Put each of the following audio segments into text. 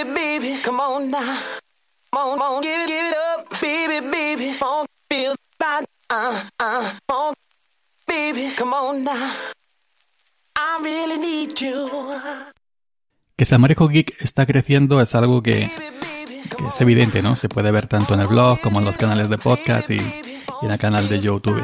baby, come on now. Come on, give it up, baby, on, feel bad, on, baby, come on now. I really need you. Que Salmorejo Geek está creciendo es algo que es evidente, ¿no? Se puede ver tanto en el blog como en los canales de podcast y en el canal de YouTube.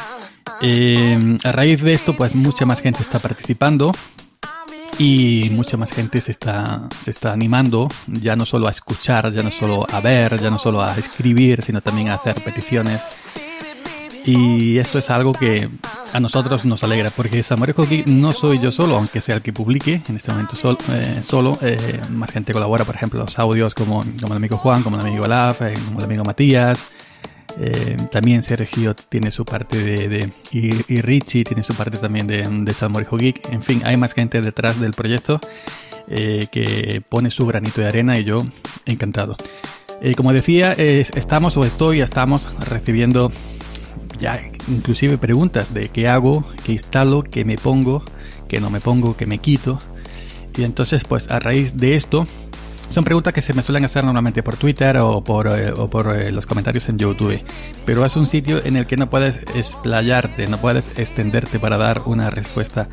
A raíz de esto, pues mucha más gente está participando y mucha más gente se está animando, ya no solo a escuchar, ya no solo a ver, ya no solo a escribir, sino también a hacer peticiones. Y esto es algo que a nosotros nos alegra, porque Salmorejo Geek no soy yo solo, aunque sea el que publique en este momento solo. Más gente colabora, por ejemplo, los audios como el amigo Juan, como el amigo Olaf, como el amigo Matías. También Sergio tiene su parte y Richie tiene su parte también de Salmorejo Geek. En fin, hay más gente detrás del proyecto que pone su granito de arena y yo encantado. Como decía, estamos recibiendo ya inclusive preguntas de qué hago, qué instalo, qué me pongo, qué no me pongo, qué me quito. Y entonces, pues a raíz de esto, son preguntas que se me suelen hacer normalmente por Twitter o por los comentarios en YouTube. Pero es un sitio en el que no puedes explayarte, no puedes extenderte para dar una respuesta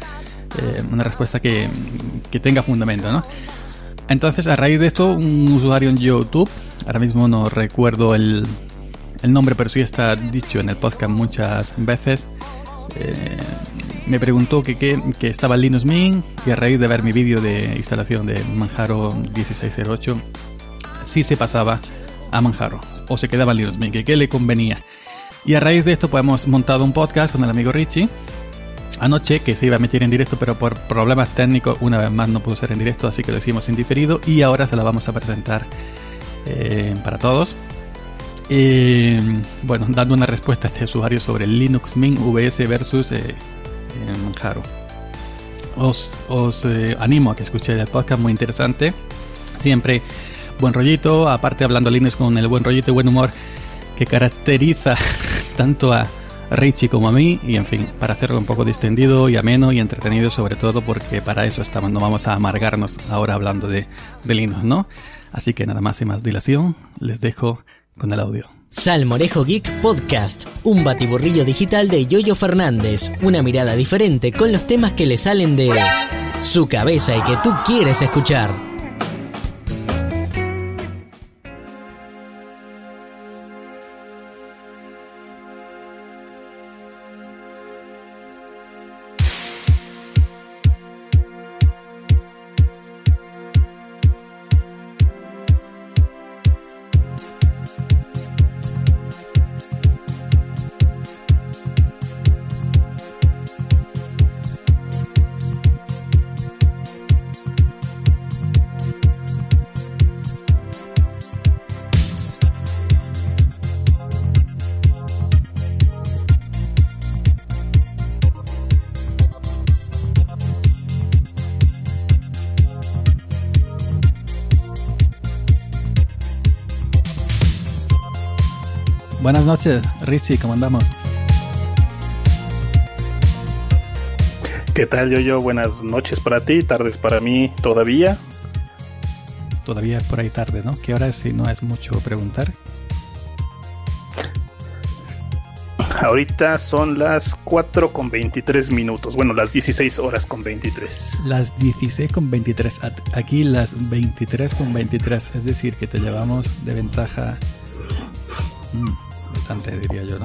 que tenga fundamento, ¿no? Entonces, a raíz de esto, un usuario en YouTube, ahora mismo no recuerdo el nombre, pero sí está dicho en el podcast muchas veces, me preguntó que estaba Linux Mint, y a raíz de ver mi vídeo de instalación de Manjaro 1608, sí se pasaba a Manjaro, o se quedaba en Linux Mint, que qué le convenía. Y a raíz de esto pues hemos montado un podcast con el amigo Richie, anoche, que se iba a emitir en directo, pero por problemas técnicos una vez más no pudo ser en directo, así que lo hicimos en diferido, y ahora se la vamos a presentar para todos. Bueno, dando una respuesta a este usuario sobre Linux Mint VS versus Manjaro. Os animo a que escuchéis el podcast, muy interesante. Siempre buen rollito, aparte hablando Linux con el buen rollito y buen humor que caracteriza tanto a Richie como a mí, y en fin, para hacerlo un poco distendido y ameno y entretenido, sobre todo porque para eso estamos, no vamos a amargarnos ahora hablando de Linux, ¿no? Así que nada más y más dilación, les dejo con el audio. Salmorejo Geek Podcast, un batiburrillo digital de Yoyo Fernández, una mirada diferente con los temas que le salen de su cabeza y que tú quieres escuchar. Buenas noches, Richie, ¿cómo andamos? ¿Qué tal, Yoyo? Buenas noches para ti, tardes para mí todavía. Todavía es por ahí tarde, ¿no? ¿Qué hora es, si no es mucho preguntar? Ahorita son las 4:23. Bueno, las 16:23. Las 16:23. Aquí las 23:23. Es decir, que te llevamos de ventaja bastante, diría yo, ¿no?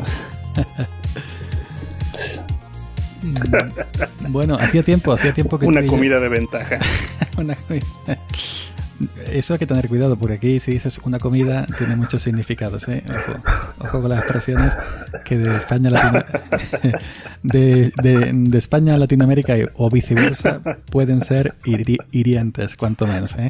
Bueno, hacía tiempo que una comida de ventaja. Una comida. Eso hay que tener cuidado, porque aquí si dices una comida tiene muchos significados, ¿eh? Ojo con las expresiones que de España a de España a Latinoamérica o viceversa pueden ser hirientes, cuanto menos, ¿eh?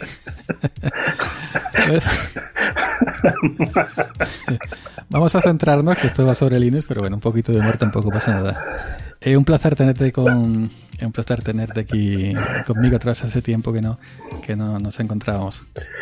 Vamos a centrarnos, que esto va sobre Linux, pero bueno, un poquito de humor tampoco pasa nada. Un placer tenerte aquí conmigo otra vez. Hace tiempo que no nos encontrábamos.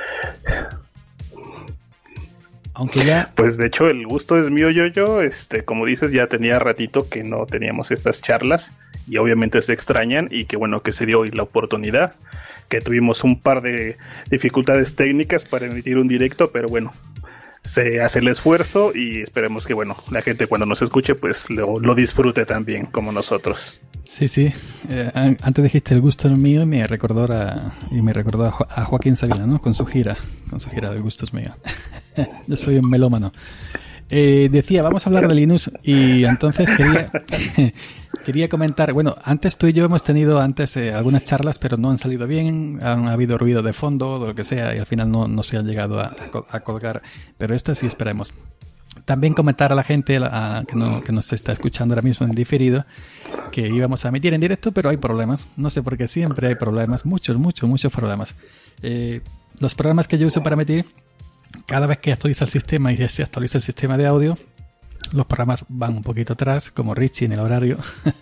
Aunque ya... Pues de hecho el gusto es mío, Yoyo. Como dices, ya tenía ratito que no teníamos estas charlas. y obviamente se extrañan, y que bueno que se dio hoy la oportunidad, que tuvimos un par de dificultades técnicas para emitir un directo, pero bueno, se hace el esfuerzo y esperemos que bueno, la gente cuando nos escuche pues lo disfrute también como nosotros. Sí. Antes dijiste el gusto es mío y me recordó a Joaquín Sabina, ¿no? Con su gira de gustos mío. Yo soy un melómano. Decía, vamos a hablar de Linux y entonces quería comentar, bueno, antes tú y yo hemos tenido algunas charlas, pero no han salido bien, han habido ruido de fondo, o lo que sea, y al final no se han llegado a colgar, pero esta sí esperemos. También comentar a la gente que nos está escuchando ahora mismo en diferido que íbamos a emitir en directo, pero hay problemas. No sé por qué siempre hay problemas, muchos problemas. Los programas que yo uso para emitir, cada vez que actualiza el sistema y se actualiza el sistema de audio, los programas van un poquito atrás, como Richie en el horario,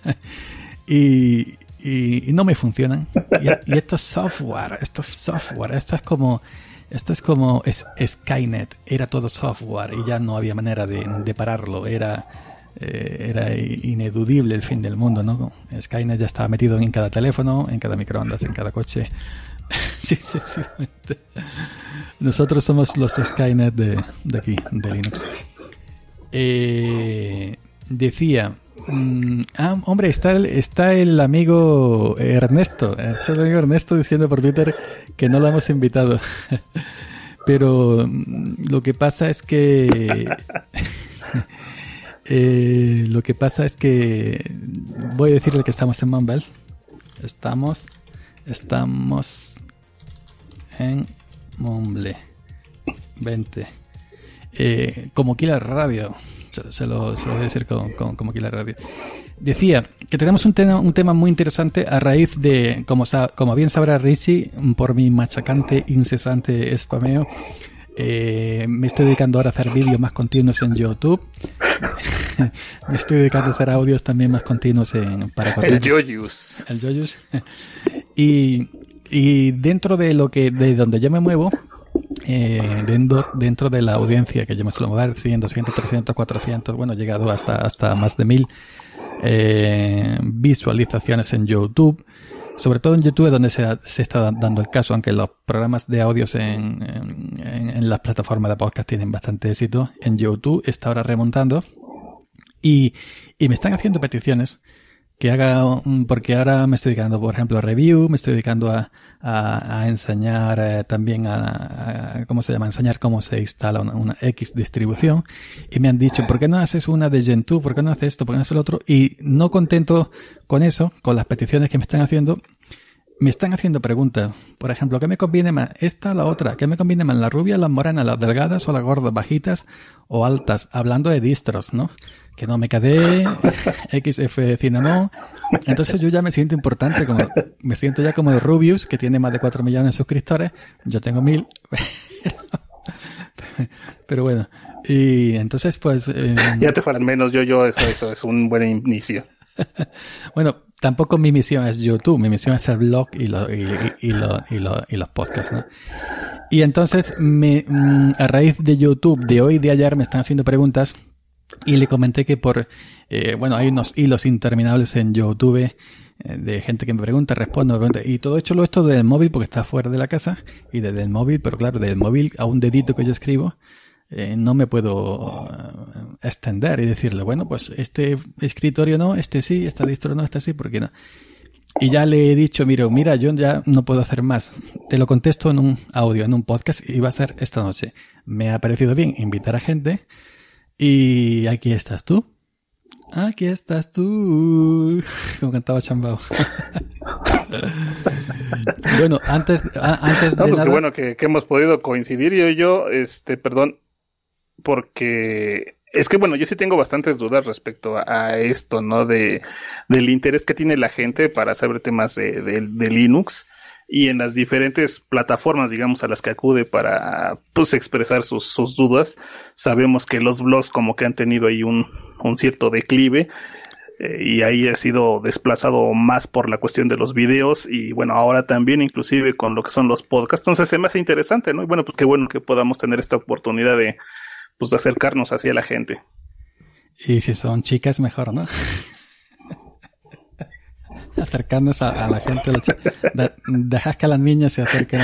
y no me funcionan. Y esto es software, esto es como Skynet, era todo software y ya no había manera de pararlo, era ineludible el fin del mundo, ¿no? Skynet ya estaba metido en cada teléfono, en cada microondas, en cada coche. Sí. Nosotros somos los Skynet de aquí, de Linux. Decía, hombre, está el amigo Ernesto. Está el amigo Ernesto diciendo por Twitter que no lo hemos invitado. Pero lo que pasa es que voy a decirle que estamos en Mumble. Estamos en Mumble 20. Como Killer Radio. Se lo voy a decir como Killer Radio. Decía que tenemos un tema muy interesante a raíz de, como bien sabrá Richie, por mi machacante, incesante spameo, me estoy dedicando ahora a hacer vídeos más continuos en YouTube. Me estoy dedicando a hacer audios también más continuos El Yoyus. Y dentro de donde yo me muevo, dentro de la audiencia que yo me suelo mover, 100, 200, 300, 400, bueno, he llegado hasta más de 1000 visualizaciones en YouTube. Sobre todo en YouTube es donde se está dando el caso, aunque los programas de audios en las plataformas de podcast tienen bastante éxito. En YouTube está ahora remontando y me están haciendo peticiones que haga, porque ahora me estoy dedicando, por ejemplo, a review, me estoy dedicando a enseñar también ¿cómo se llama? Enseñar cómo se instala una X distribución, y me han dicho, ¿por qué no haces una de Gentoo? ¿Por qué no haces esto? ¿Por qué no haces lo otro? Y no contento con eso, con las peticiones que me están haciendo preguntas. Por ejemplo, ¿qué me conviene más? ¿Esta o la otra? ¿Qué me conviene más? ¿Las rubias, las morenas, las delgadas o las gordas, bajitas o altas? Hablando de distros, ¿no? Que no me quedé, XF Cinnamon. Entonces yo ya me siento importante, me siento ya como el Rubius, que tiene más de 4 millones de suscriptores. Yo tengo 1000. Pero bueno, y entonces pues... ya te fueran menos, yo eso es un buen inicio. Bueno, tampoco mi misión es YouTube, mi misión es el blog y los podcasts, ¿no? Y entonces a raíz de YouTube de hoy y de ayer me están haciendo preguntas y le comenté que hay unos hilos interminables en YouTube de gente que me pregunta, responde, y todo hecho lo esto del móvil porque está fuera de la casa y desde el móvil, pero claro, del móvil a un dedito que yo escribo no me puedo extender y decirle, bueno, pues este escritorio no, este sí, esta distro no, esta sí, ¿por qué no? Y ya le he dicho, mira, yo ya no puedo hacer más. Te lo contesto en un audio, en un podcast, y va a ser esta noche. Me ha parecido bien invitar a gente, y aquí estás tú. Aquí estás tú. Como cantaba Chambao. Bueno, antes de pues nada... Qué bueno que hemos podido coincidir yo, perdón, porque es que bueno, yo sí tengo bastantes dudas respecto a esto, ¿no? Del interés que tiene la gente para saber temas de Linux y en las diferentes plataformas, digamos, a las que acude para pues expresar sus dudas. Sabemos que los blogs como que han tenido ahí un cierto declive, y ahí ha sido desplazado más por la cuestión de los videos, y bueno, ahora también inclusive con lo que son los podcasts. Entonces se me hace interesante, ¿no? Y bueno, pues qué bueno que podamos tener esta oportunidad de acercarnos hacia la gente. Y si son chicas, mejor, ¿no? acercarnos a la gente. Dejas que las niñas se acerquen.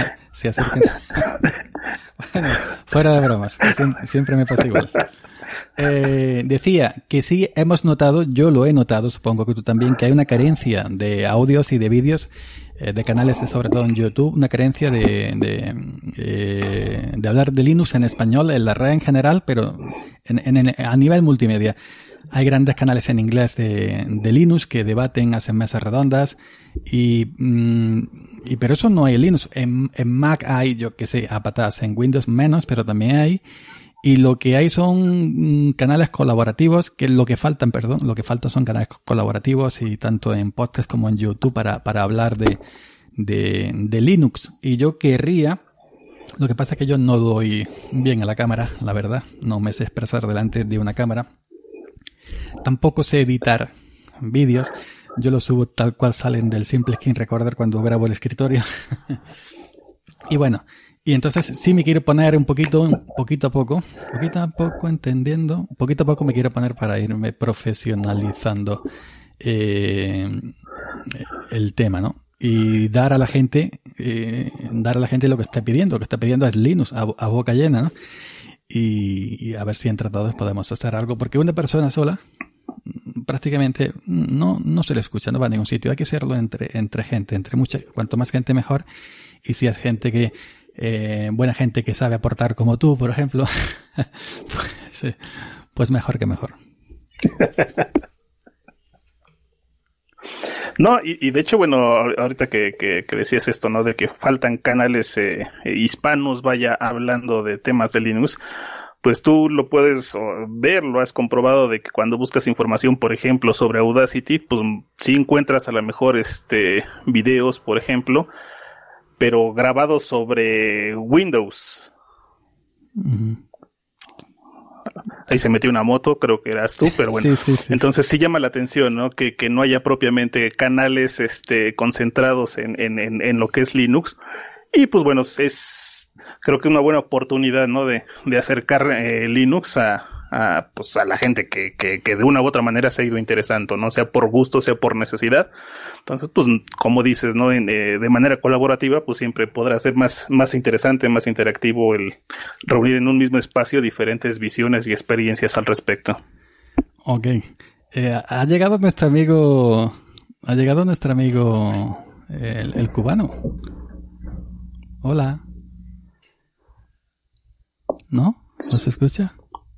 Bueno, fuera de bromas. Siempre me pasa igual. Decía que sí hemos notado, yo lo he notado, supongo que tú también, que hay una carencia de audios y de vídeos de canales, sobre todo en YouTube, una carencia de hablar de Linux en español, en la red en general, pero a nivel multimedia. Hay grandes canales en inglés de Linux que debaten, hacen mesas redondas, pero eso no hay en Linux. En Mac hay, yo que sé, a patadas, en Windows menos, pero también hay. Y lo que hay son canales colaborativos, lo que faltan son canales colaborativos, y tanto en podcast como en YouTube para hablar de Linux. Y yo querría, lo que pasa es que yo no doy bien a la cámara, la verdad, no me sé expresar delante de una cámara. Tampoco sé editar vídeos, yo los subo tal cual salen del Simple Screen Recorder cuando grabo el escritorio. Y bueno, y entonces sí me quiero poner poquito a poco entendiendo, poquito a poco me quiero poner para irme profesionalizando el tema, ¿no? Y dar a la gente lo que está pidiendo. Lo que está pidiendo es Linux a boca llena, ¿no? Y a ver si entre todos podemos hacer algo, porque una persona sola prácticamente no se le escucha, no va a ningún sitio. Hay que hacerlo entre gente, entre mucha, cuanto más gente mejor. Y si es gente que buena gente que sabe aportar como tú, por ejemplo, pues mejor que mejor. No, y de hecho, bueno, ahorita que decías esto, ¿no? De que faltan canales hispanos, vaya, hablando de temas de Linux, pues tú lo puedes ver, lo has comprobado, de que cuando buscas información, por ejemplo, sobre Audacity, pues sí encuentras a lo mejor videos, por ejemplo, pero grabados sobre Windows. Uh-huh. Ahí se metió una moto, creo que eras tú, pero bueno. Sí. Entonces sí llama la atención, ¿no? Que no haya propiamente canales concentrados en lo que es Linux. Y pues bueno, es creo que una buena oportunidad, ¿no? De acercar Linux a la gente que de una u otra manera se ha ido interesando, ¿no? Sea por gusto, sea por necesidad. Entonces, pues, como dices, ¿no? De manera colaborativa, pues siempre podrá ser más interesante, más interactivo el reunir en un mismo espacio diferentes visiones y experiencias al respecto. Ok. Ha llegado nuestro amigo el cubano. Hola. ¿No? ¿No se escucha?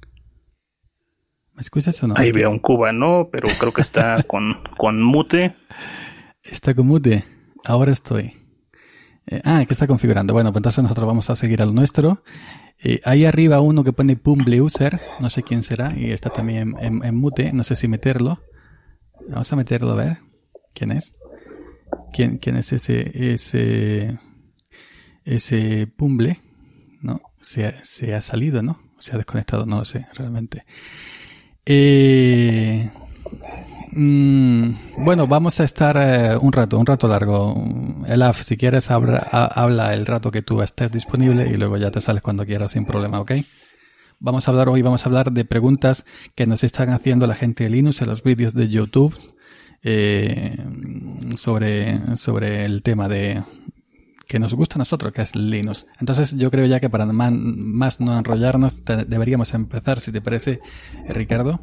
¿Me escuchas o no? Ahí veo un cubano, pero creo que está con mute. Está con mute. Ahora estoy. Que está configurando. Bueno, pues entonces nosotros vamos a seguir al nuestro. Ahí arriba uno que pone Pumbleuser. No sé quién será. Y está también en mute. No sé si meterlo. Vamos a meterlo a ver. ¿Quién es? ¿Quién es ese Pumble? No, se ha salido, ¿no? Se ha desconectado, no lo sé, realmente. Bueno, vamos a estar un rato largo. Elaf, si quieres, habla el rato que tú estés disponible y luego ya te sales cuando quieras sin problema, ¿ok? Vamos a hablar de preguntas que nos están haciendo la gente de Linux en los vídeos de YouTube sobre el tema de que nos gusta a nosotros, que es Linux. Entonces yo creo ya que para más no enrollarnos deberíamos empezar, si te parece, Ricardo.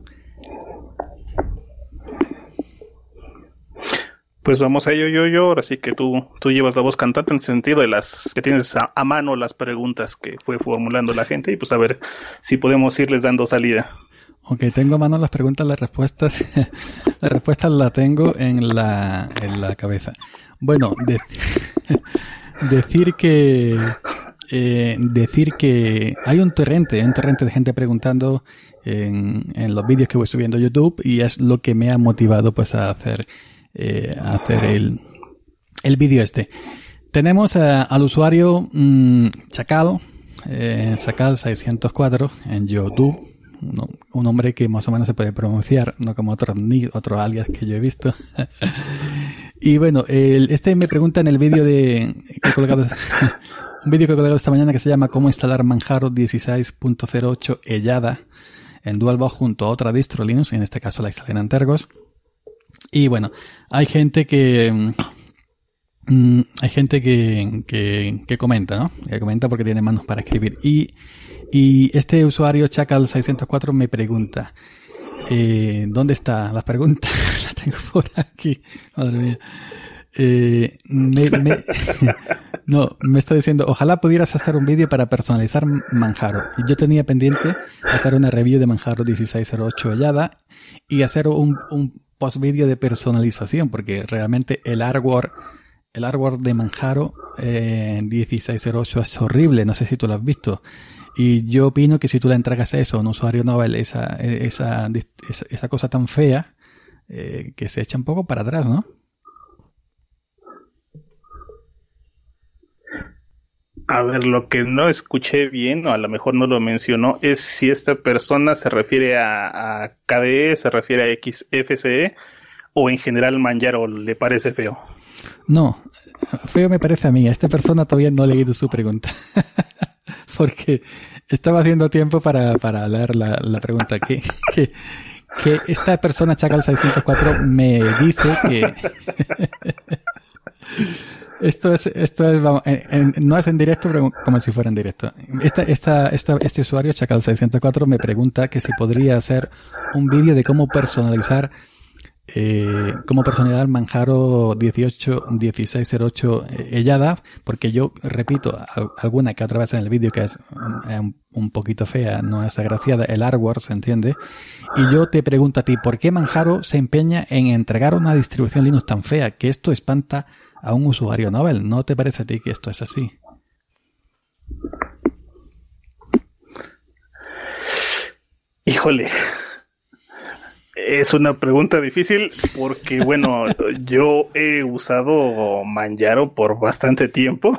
Pues vamos a ello, yo. Ahora sí que tú llevas la voz cantante en el sentido de las que tienes a mano las preguntas que fue formulando la gente y pues a ver si podemos irles dando salida. Ok, tengo a mano las preguntas, las respuestas. Las respuestas las tengo en la cabeza. Bueno, decir que hay un torrente de gente preguntando en los vídeos que voy subiendo a YouTube y es lo que me ha motivado pues a hacer el vídeo este. Tenemos al usuario Chacal 604 en YouTube, un nombre que más o menos se puede pronunciar, no como otro alias que yo he visto. Y bueno, me pregunta en el vídeo que he colgado un vídeo que he colgado esta mañana que se llama cómo instalar Manjaro 16.08 Hellada en DualBox junto a otra distro Linux, en este caso la instalé en Antergos. Y bueno, hay gente que que comenta, ¿no? Que comenta porque tiene manos para escribir. Y este usuario Chacal604 me pregunta, ¿dónde está las preguntas? Las tengo por aquí. Madre mía. No, me está diciendo, ojalá pudieras hacer un vídeo para personalizar Manjaro. Yo tenía pendiente hacer una review de Manjaro 1608 Hellada y hacer un post vídeo de personalización, porque realmente el artwork de Manjaro 1608 es horrible. No sé si tú lo has visto. Y yo opino que si tú le entregas eso a un usuario novel, esa cosa tan fea, que se echa un poco para atrás, ¿no? A ver, lo que no escuché bien, o a lo mejor no lo mencionó, es si esta persona se refiere a KDE, se refiere a XFCE, o en general Manjaro le parece feo. No, feo me parece a mí. A esta persona todavía no he leído su pregunta. Porque estaba haciendo tiempo para leer la pregunta. Que esta persona, Chacal604, me dice que... Esto es vamos, no es en directo, pero como si fuera en directo. Este usuario, Chacal604, me pregunta que si podría hacer un vídeo de cómo personalizar Manjaro 1608 Hellada, porque yo repito alguna que otra vez en el vídeo que es un poquito fea, no es agraciada, el artwork, ¿se entiende? Y yo te pregunto a ti, ¿por qué Manjaro se empeña en entregar una distribución Linux tan fea que esto espanta a un usuario novel? ¿No te parece a ti que esto es así? Híjole, es una pregunta difícil porque, bueno, yo he usado Manjaro por bastante tiempo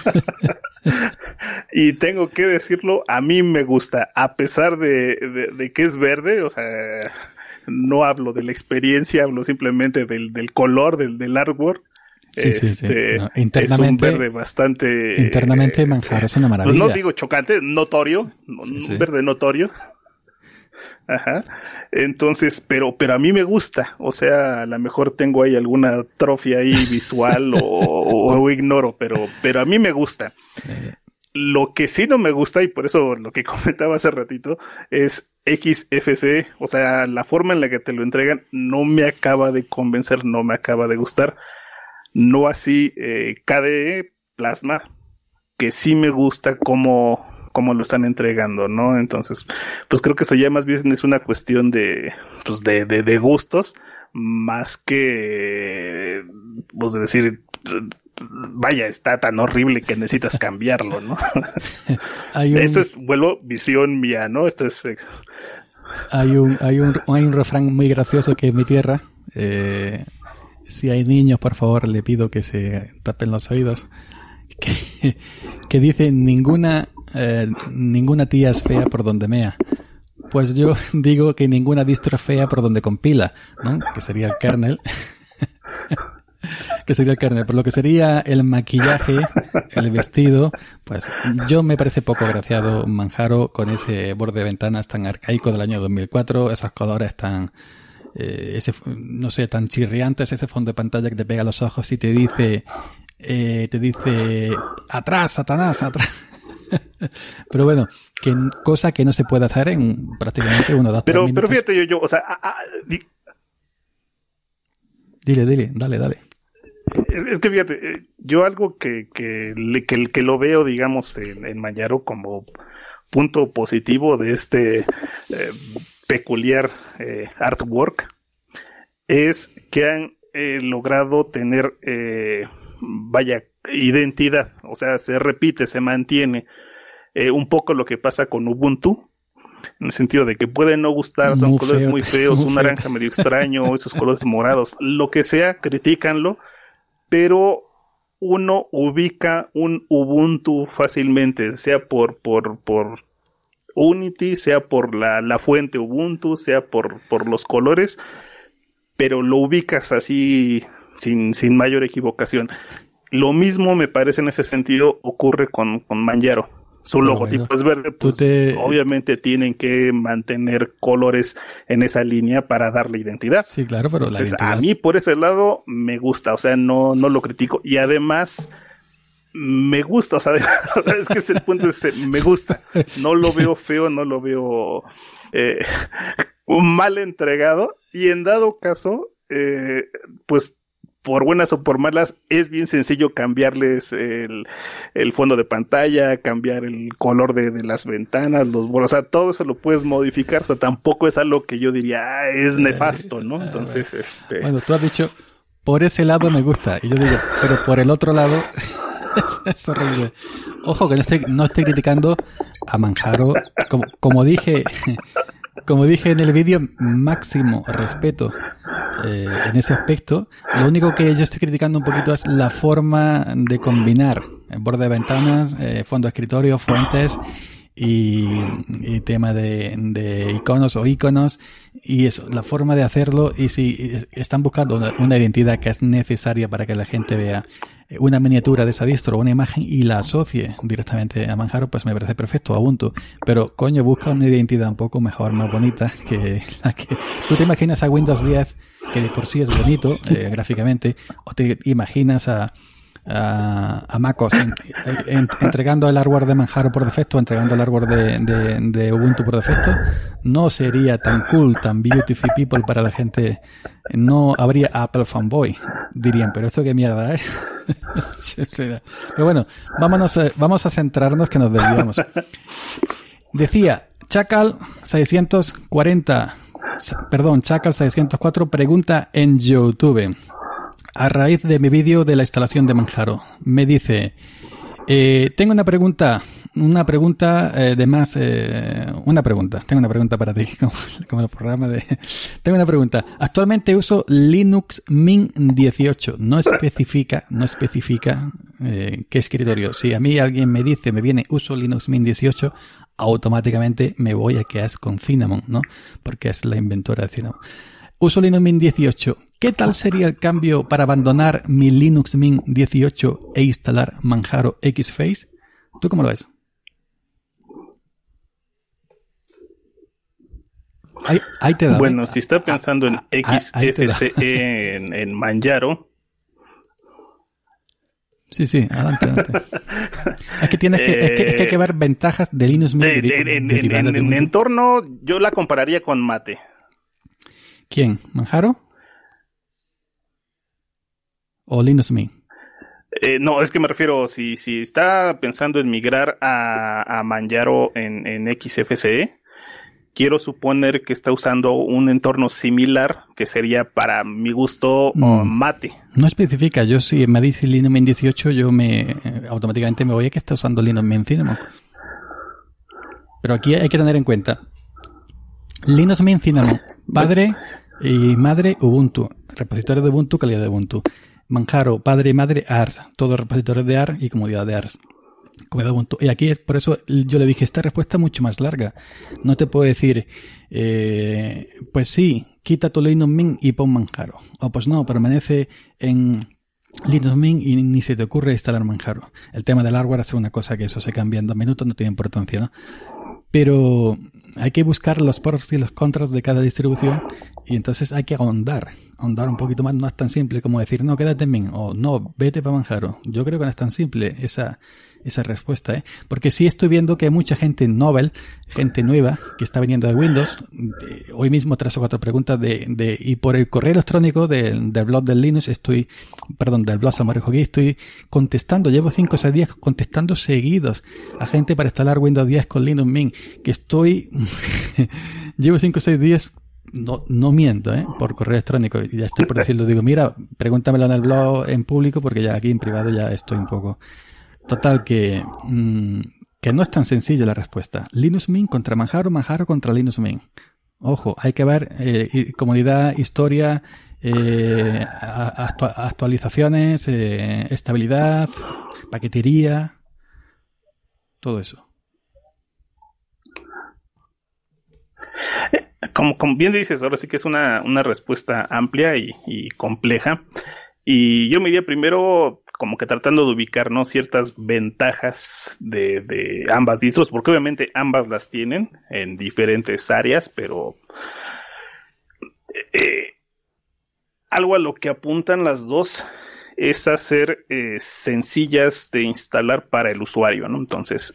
y tengo que decirlo, a mí me gusta, a pesar de que es verde, o sea, no hablo de la experiencia, hablo simplemente del color, del artwork. Sí. No, internamente, es un verde bastante... Internamente Manjaro es una maravilla. No digo chocante, notorio, un verde notorio. Ajá. Entonces, pero a mí me gusta. O sea, a lo mejor tengo ahí alguna atrofia ahí visual o ignoro, pero a mí me gusta. Lo que sí no me gusta, y por eso lo que comentaba hace ratito, es XFCE. O sea, la forma en la que te lo entregan no me acaba de convencer, no me acaba de gustar. No así KDE Plasma, que sí me gusta cómo lo están entregando, ¿no? Entonces, pues creo que eso ya más bien es una cuestión de gustos, más que, pues de decir, vaya, está tan horrible que necesitas cambiarlo, ¿no? Esto es, visión mía, ¿no? Esto es... Hay un refrán muy gracioso que en mi tierra... si hay niños, por favor, le pido que se tapen los oídos. Que dice, ninguna tía es fea por donde mea. Pues yo digo que ninguna distro es fea por donde compila, ¿no? Que sería el kernel. Por lo que sería el maquillaje, el vestido, pues yo me parece poco agraciado Manjaro con ese borde de ventanas tan arcaico del año 2004, esos colores tan... no sé, tan chirriantes, ese fondo de pantalla que te pega a los ojos y te dice atrás, Satanás, atrás. Pero bueno, cosa que no se puede hacer en prácticamente 1 o 2 minutos. Pero fíjate, yo, o sea... Dile, dale. Es que fíjate, yo algo que lo veo, digamos, en Manjaro como punto positivo de este peculiar artwork es que han logrado tener identidad, o sea, se repite, se mantiene un poco lo que pasa con Ubuntu, en el sentido de que puede no gustar, son muy colores muy feos, un naranja medio extraño, esos colores morados, lo que sea, critícanlo, pero uno ubica un Ubuntu fácilmente, sea por Unity, sea por la fuente Ubuntu, sea por los colores, pero lo ubicas así sin mayor equivocación. Lo mismo me parece en ese sentido ocurre con Manjaro. O su logotipo es verde, pues obviamente tienen que mantener colores en esa línea para darle identidad. Sí, claro, pero entonces, a mí por ese lado me gusta, o sea, no lo critico, y además me gusta, o sea, es que ese punto es, me gusta, no lo veo feo, no lo veo mal entregado, y en dado caso, pues por buenas o por malas, es bien sencillo cambiarles el fondo de pantalla, cambiar el color de las ventanas, los bordes, o sea, todo eso lo puedes modificar, o sea, tampoco es algo que yo diría, es nefasto, ¿no? Entonces, Bueno, tú has dicho, por ese lado me gusta, y yo digo, pero por el otro lado, es horrible. Ojo que no estoy criticando a Manjaro, como dije en el vídeo, máximo respeto en ese aspecto. Lo único que yo estoy criticando un poquito es la forma de combinar el borde de ventanas, fondo de escritorio, fuentes y tema de iconos o iconos, y eso, la forma de hacerlo. Y si están buscando una identidad que es necesaria para que la gente vea una miniatura de esa distro, una imagen, y la asocie directamente a Manjaro, pues me parece perfecto, a Ubuntu. Pero coño, busca una identidad un poco mejor, más bonita que la que tú te imaginas a Windows 10, que de por sí es bonito gráficamente, o te imaginas a MacOS entregando el hardware de Manjaro por defecto, entregando el hardware de Ubuntu por defecto. No sería tan cool, tan beautiful people para la gente. No habría Apple fanboy, dirían, pero esto qué mierda, ¿eh? Pero bueno, vamos a centrarnos, que nos desviamos. Decía Chacal 604 pregunta en YouTube, a raíz de mi vídeo de la instalación de Manjaro. Me dice, tengo una pregunta para ti, como el programa de... Tengo una pregunta. Actualmente uso Linux Mint 18. No especifica qué escritorio. Si a mí alguien me dice, uso Linux Mint 18, automáticamente me voy a quedar con Cinnamon, ¿no? Porque es la inventora de Cinnamon. Uso Linux Mint 18. ¿Qué tal sería el cambio para abandonar mi Linux Mint 18 e instalar Manjaro Xfce? ¿Tú cómo lo ves? Ahí te da. Bueno, si está pensando en Xfce en Manjaro. Sí, adelante. Es que hay que ver ventajas de Linux Mint. En entorno, yo la compararía con Mate. ¿Quién? ¿Manjaro? ¿O Linux Mint? No, es que me refiero, si está pensando en migrar a Manjaro en Xfce, quiero suponer que está usando un entorno similar, que sería, para mi gusto, Mate. No especifica. Yo, si me dice Linux Mint 18, yo automáticamente me voy a que está usando Linux Mint Cinnamon. Pero aquí hay que tener en cuenta Linux Mint Cinnamon, padre y madre Ubuntu, repositorio de Ubuntu, calidad de Ubuntu. Manjaro, padre y madre ARS, todos repositorios de ARS y comodidad de ARS. Comodidad de Ubuntu. Y aquí es por eso yo le dije, esta respuesta es mucho más larga. No te puedo decir, pues sí, quita tu Linux Mint y pon Manjaro. O pues no, permanece en Linux Mint y ni se te ocurre instalar Manjaro. El tema del hardware es una cosa que eso se cambia en 2 minutos, no tiene importancia, ¿no? Pero hay que buscar los pros y los contras de cada distribución, y entonces hay que ahondar un poquito más. No es tan simple como decir, no, quédate en Mint, o no, vete para Manjaro. Yo creo que no es tan simple esa respuesta, ¿eh? Porque sí estoy viendo que hay mucha gente novel, gente nueva, que está viniendo de Windows. Hoy mismo 3 o 4 preguntas y por el correo electrónico del blog del Linux del blog Samurai Geek estoy contestando, llevo 5 o 6 días contestando seguidos a gente para instalar Windows 10 con Linux Mint, que llevo 5 o 6 días. No miento, por correo electrónico. Ya estoy por decirlo. Digo, mira, pregúntamelo en el blog en público, porque ya aquí en privado ya estoy un poco... Total, que no es tan sencillo la respuesta. Linux Mint contra Manjaro, Manjaro contra Linux Mint. Ojo, hay que ver comunidad, historia, actualizaciones, estabilidad, paquetería, todo eso. Como bien dices, ahora sí que es una respuesta amplia y compleja. Y yo me iría primero como que tratando de ubicar, ¿no?, ciertas ventajas de ambas distros, porque obviamente ambas las tienen en diferentes áreas, pero algo a lo que apuntan las dos es a ser sencillas de instalar para el usuario, ¿no? Entonces,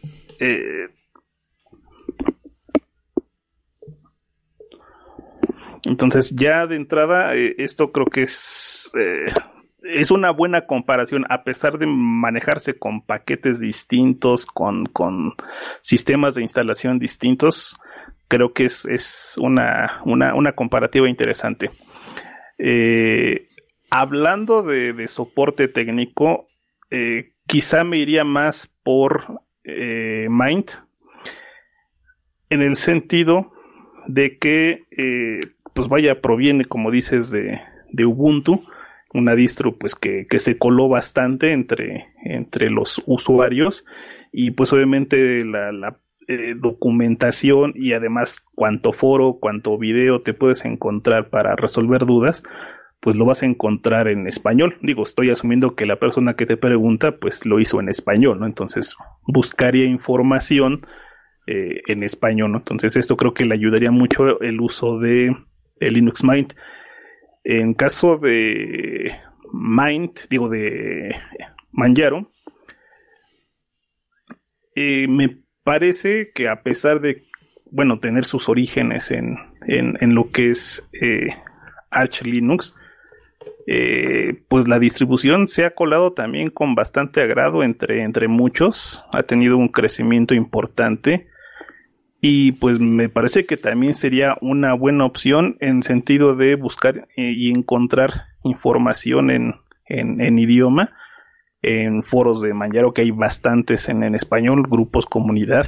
ya de entrada, esto creo que es una buena comparación, a pesar de manejarse con paquetes distintos, con sistemas de instalación distintos. Creo que es una comparativa interesante. Hablando de soporte técnico, quizá me iría más por Mint, en el sentido de que pues vaya, proviene, como dices, de Ubuntu, una distro pues que se coló bastante entre los usuarios, y pues obviamente la documentación y además cuánto foro, cuánto video te puedes encontrar para resolver dudas, pues lo vas a encontrar en español. Digo, estoy asumiendo que la persona que te pregunta pues lo hizo en español, ¿no? Entonces buscaría información en español, ¿no? Entonces esto creo que le ayudaría mucho el uso de Linux Mint. En caso de de Manjaro, me parece que a pesar de, bueno, tener sus orígenes en lo que es Arch Linux, pues la distribución se ha colado también con bastante agrado entre muchos, ha tenido un crecimiento importante, y pues me parece que también sería una buena opción en sentido de buscar y encontrar información en idioma, en foros de Manjaro, que hay bastantes en español, grupos, comunidad.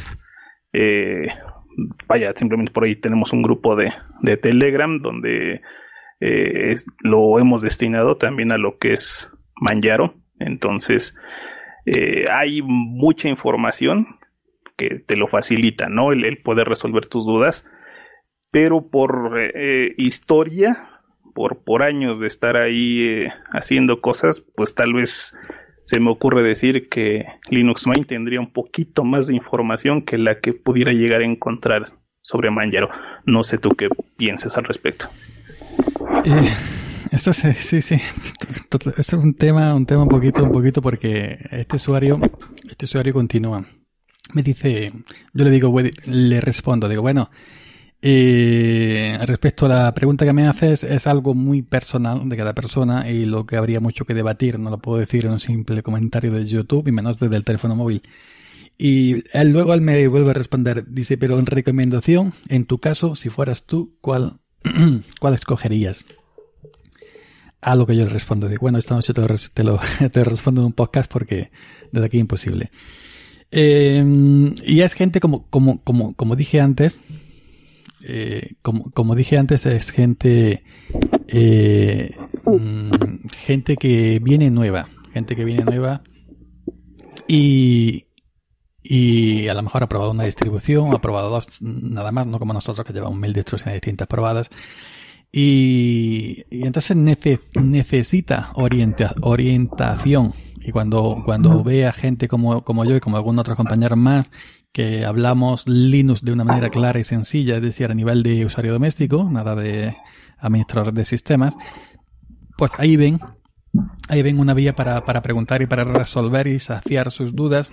Vaya, simplemente por ahí tenemos un grupo de Telegram donde lo hemos destinado también a lo que es Manjaro. Entonces hay mucha información que te lo facilita, ¿no? El poder resolver tus dudas, pero por historia, por años de estar ahí haciendo cosas, pues tal vez se me ocurre decir que Linux Mint tendría un poquito más de información que la que pudiera llegar a encontrar sobre Manjaro. No sé tú qué piensas al respecto. Esto sí. Esto es un tema un poquito, porque este usuario continúa. Me dice, yo le respondo, digo, bueno, respecto a la pregunta que me haces, es algo muy personal de cada persona y lo que habría mucho que debatir, no lo puedo decir en un simple comentario de YouTube y menos desde el teléfono móvil. Y él me vuelve a responder, dice, pero en recomendación, en tu caso, si fueras tú, ¿cuál escogerías? A lo que yo le respondo, digo, bueno, esta noche te respondo en un podcast porque desde aquí imposible. Y es gente como dije antes, como dije antes, es gente que viene nueva y a lo mejor ha probado una distribución, ha probado dos, nada más, no como nosotros que llevamos 1000 distribuciones distintas probadas. Y entonces necesita orientación. Y cuando ve a gente como yo y como algún otro compañero más que hablamos Linux de una manera clara y sencilla, es decir, a nivel de usuario doméstico, nada de administrador de sistemas, pues ahí ven una vía para preguntar y para resolver y saciar sus dudas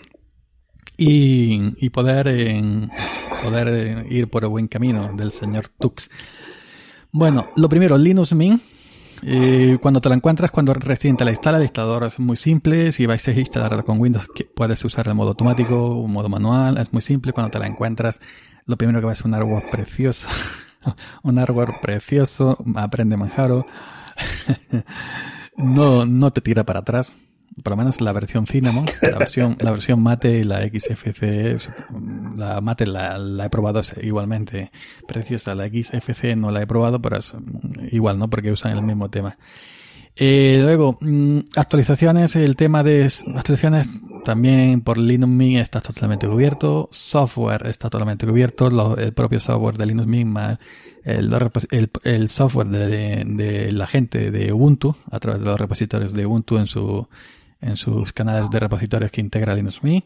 y poder ir por el buen camino del señor Tux. Bueno, lo primero, Linux Mint. Cuando te la encuentras, cuando recién te la instala, el instalador es muy simple. Si vais a instalarla con Windows, puedes usar el modo automático o modo manual. Es muy simple. Cuando te la encuentras, lo primero que ves es un hardware precioso. Un hardware precioso. Aprende Manjaro. No te tira para atrás. Por lo menos la versión Cinnamon, la versión Mate y la XFCE, la Mate la he probado, es igualmente preciosa. La XFCE no la he probado, pero es igual, ¿no? Porque usan el mismo tema. Luego, actualizaciones, el tema de actualizaciones también por Linux Mint está totalmente cubierto. Software está totalmente cubierto. El propio software de Linux Mint más el software de la gente de Ubuntu a través de los repositorios de Ubuntu en en sus canales de repositorios que integra Linux Mint.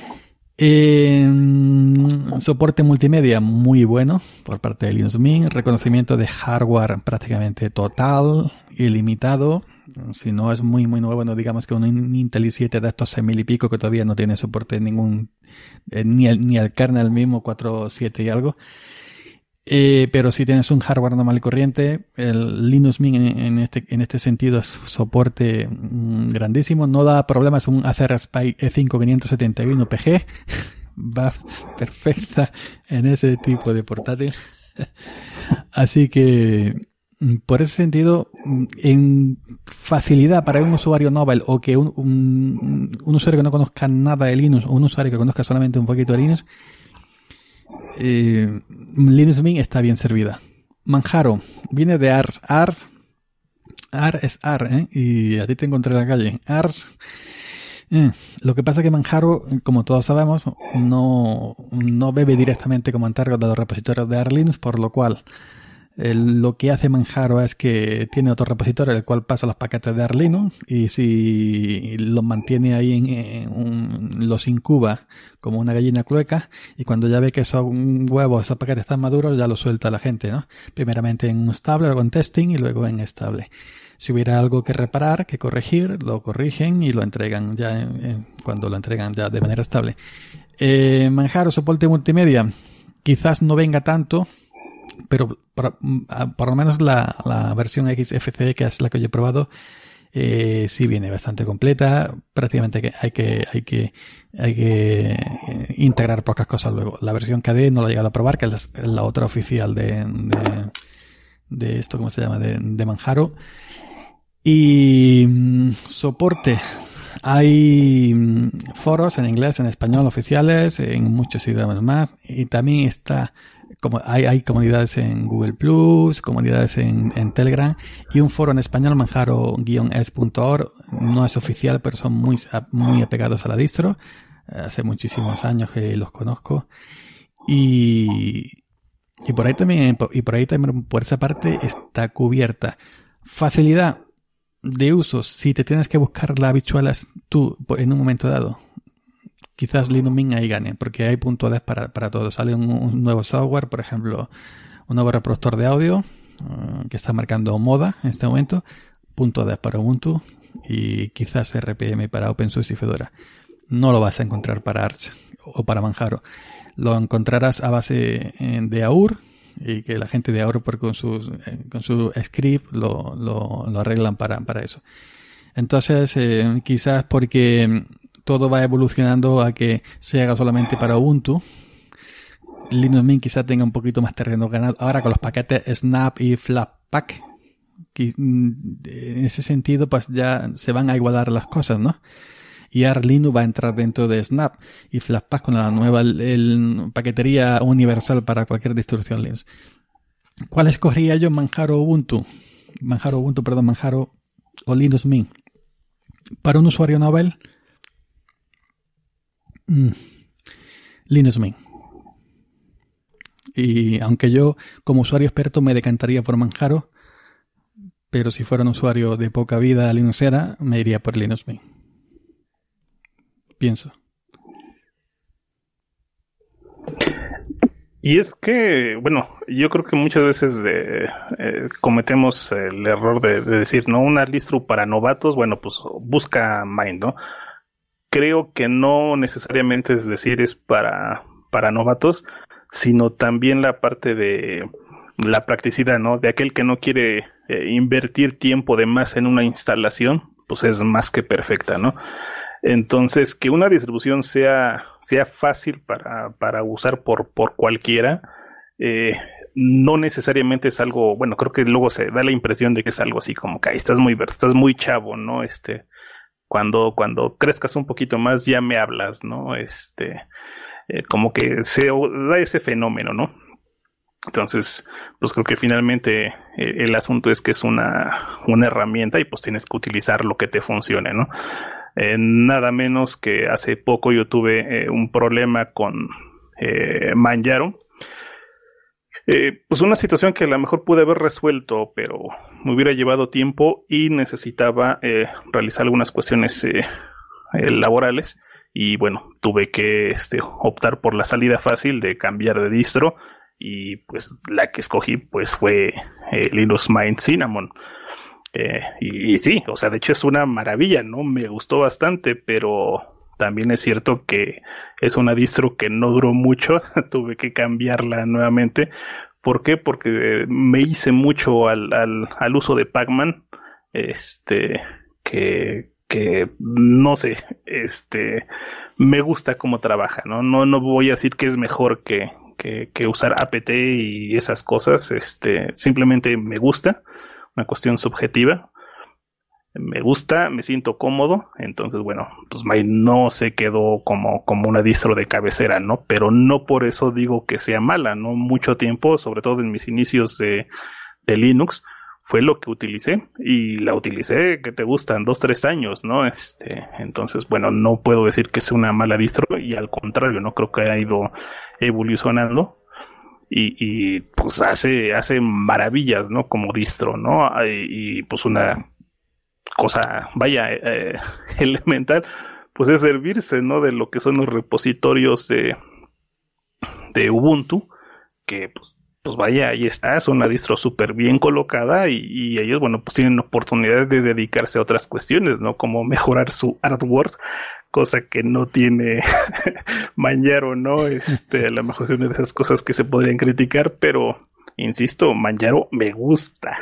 Soporte multimedia muy bueno por parte de Linux Mint. Reconocimiento de hardware prácticamente total, ilimitado. Si no es muy nuevo, no digamos que un Intel i7 de estos 6.000 y pico que todavía no tiene soporte ningún, ni el kernel mismo 4.7 y algo. Pero si tienes un hardware normal y corriente, el Linux Mint en este sentido es soporte grandísimo. No da problemas un Acer Spy E5 571PG. Va perfecta en ese tipo de portátil. Así que, por ese sentido, en facilidad para un usuario novel o que un usuario que no conozca nada de Linux o un usuario que conozca solamente un poquito de Linux, Linux Mint está bien servida. Manjaro viene de Ars. Ars es Ars, y a ti te encontré en la calle. Ars. Lo que pasa es que Manjaro, como todos sabemos, no bebe directamente como Antargo de los repositorios de Ars Linux, por lo cual lo que hace Manjaro es que tiene otro repositorio el cual pasa los paquetes de Ars Linux, y si los mantiene ahí los incuba como una gallina clueca, y cuando ya ve que esos huevos, esos paquetes están maduros, ya los suelta a la gente, ¿no? Primeramente en stable, luego en testing y luego en estable. Si hubiera algo que reparar, que corregir, lo corrigen y lo entregan ya cuando lo entregan ya de manera estable. Manjaro soporte multimedia quizás no venga tanto, pero por lo menos la versión XFCE, que es la que yo he probado, sí viene bastante completa. Prácticamente hay que integrar pocas cosas luego. La versión KDE no la he llegado a probar, que es la otra oficial de esto, ¿cómo se llama? De Manjaro. Y soporte. Hay foros en inglés, en español oficiales, en muchos idiomas más. Y también hay comunidades en Google Plus, comunidades en Telegram y un foro en español, manjaro-es.org. No es oficial, pero son muy apegados a la distro. Hace muchísimos años que los conozco. Y por ahí también, por esa parte está cubierta. Facilidad de uso, si te tienes que buscar las habichuelas tú en un momento dado, quizás Linux Mint ahí gane, porque hay .des para todo. Sale un nuevo software, por ejemplo, un nuevo reproductor de audio que está marcando moda en este momento, .des para Ubuntu y quizás RPM para OpenSUSE y Fedora. No lo vas a encontrar para Arch o para Manjaro. Lo encontrarás a base de AUR, y que la gente de AUR con su script lo arreglan para eso. Entonces, quizás porque todo va evolucionando a que se haga solamente para Ubuntu, Linux Mint quizás tenga un poquito más terreno ganado ahora con los paquetes Snap y Flatpak, que en ese sentido pues ya se van a igualar las cosas, ¿no? Y Arch Linux va a entrar dentro de Snap y Flatpak con la nueva paquetería universal para cualquier distribución Linux. ¿Cuál escogería yo? Manjaro o Linux Mint. Para un usuario novel, Linux Mint. Y aunque yo como usuario experto me decantaría por Manjaro, pero si fuera un usuario de poca vida linuxera, me iría por Linux Mint. Pienso. Y es que, bueno, yo creo que muchas veces cometemos el error de decir, ¿no? Una distro para novatos, bueno, pues busca Mint, ¿no? Creo que no necesariamente es decir es para novatos, sino también la parte de la practicidad, ¿no? De aquel que no quiere invertir tiempo de más en una instalación, pues es más que perfecta, ¿no? Entonces, que una distribución sea fácil para usar por cualquiera, no necesariamente es algo, bueno, creo que luego se da la impresión de que es algo así como que estás muy chavo, ¿no? Cuando crezcas un poquito más ya me hablas, ¿no? Como que se da ese fenómeno, ¿no? Entonces, pues creo que finalmente el asunto es que es una herramienta y pues tienes que utilizar lo que te funcione, ¿no? Nada menos que hace poco yo tuve un problema con Manjaro, Pues una situación que a lo mejor pude haber resuelto, pero me hubiera llevado tiempo y necesitaba realizar algunas cuestiones laborales. Y bueno, tuve que optar por la salida fácil de cambiar de distro. Y pues la que escogí pues fue Linux Mint Cinnamon. Y sí, o sea, de hecho es una maravilla, ¿no? Me gustó bastante, pero también es cierto que es una distro que no duró mucho. Tuve que cambiarla nuevamente. ¿Por qué? Porque me hice mucho al uso de Pacman. Que no sé, me gusta cómo trabaja, ¿no? No voy a decir que es mejor que usar apt y esas cosas. Simplemente me gusta, una cuestión subjetiva. Me gusta, me siento cómodo. Entonces, bueno, pues Mint no se quedó como una distro de cabecera, ¿no? Pero no por eso digo que sea mala, ¿no? Mucho tiempo, sobre todo en mis inicios de Linux, fue lo que utilicé. Y la utilicé, ¿qué te gustan? 2-3 años, ¿no? Entonces, bueno, no puedo decir que sea una mala distro. Y al contrario, ¿no? Creo que ha ido evolucionando. Y pues hace maravillas, ¿no? Como distro, ¿no? Y pues una cosa, vaya, elemental, pues es servirse, ¿no? De lo que son los repositorios de Ubuntu, que pues vaya, ahí está, es una distro súper bien colocada y ellos, bueno, pues tienen oportunidad de dedicarse a otras cuestiones, ¿no? Como mejorar su artwork, cosa que no tiene Manjaro, ¿no? A lo mejor es una de esas cosas que se podrían criticar, pero insisto, Manjaro me gusta.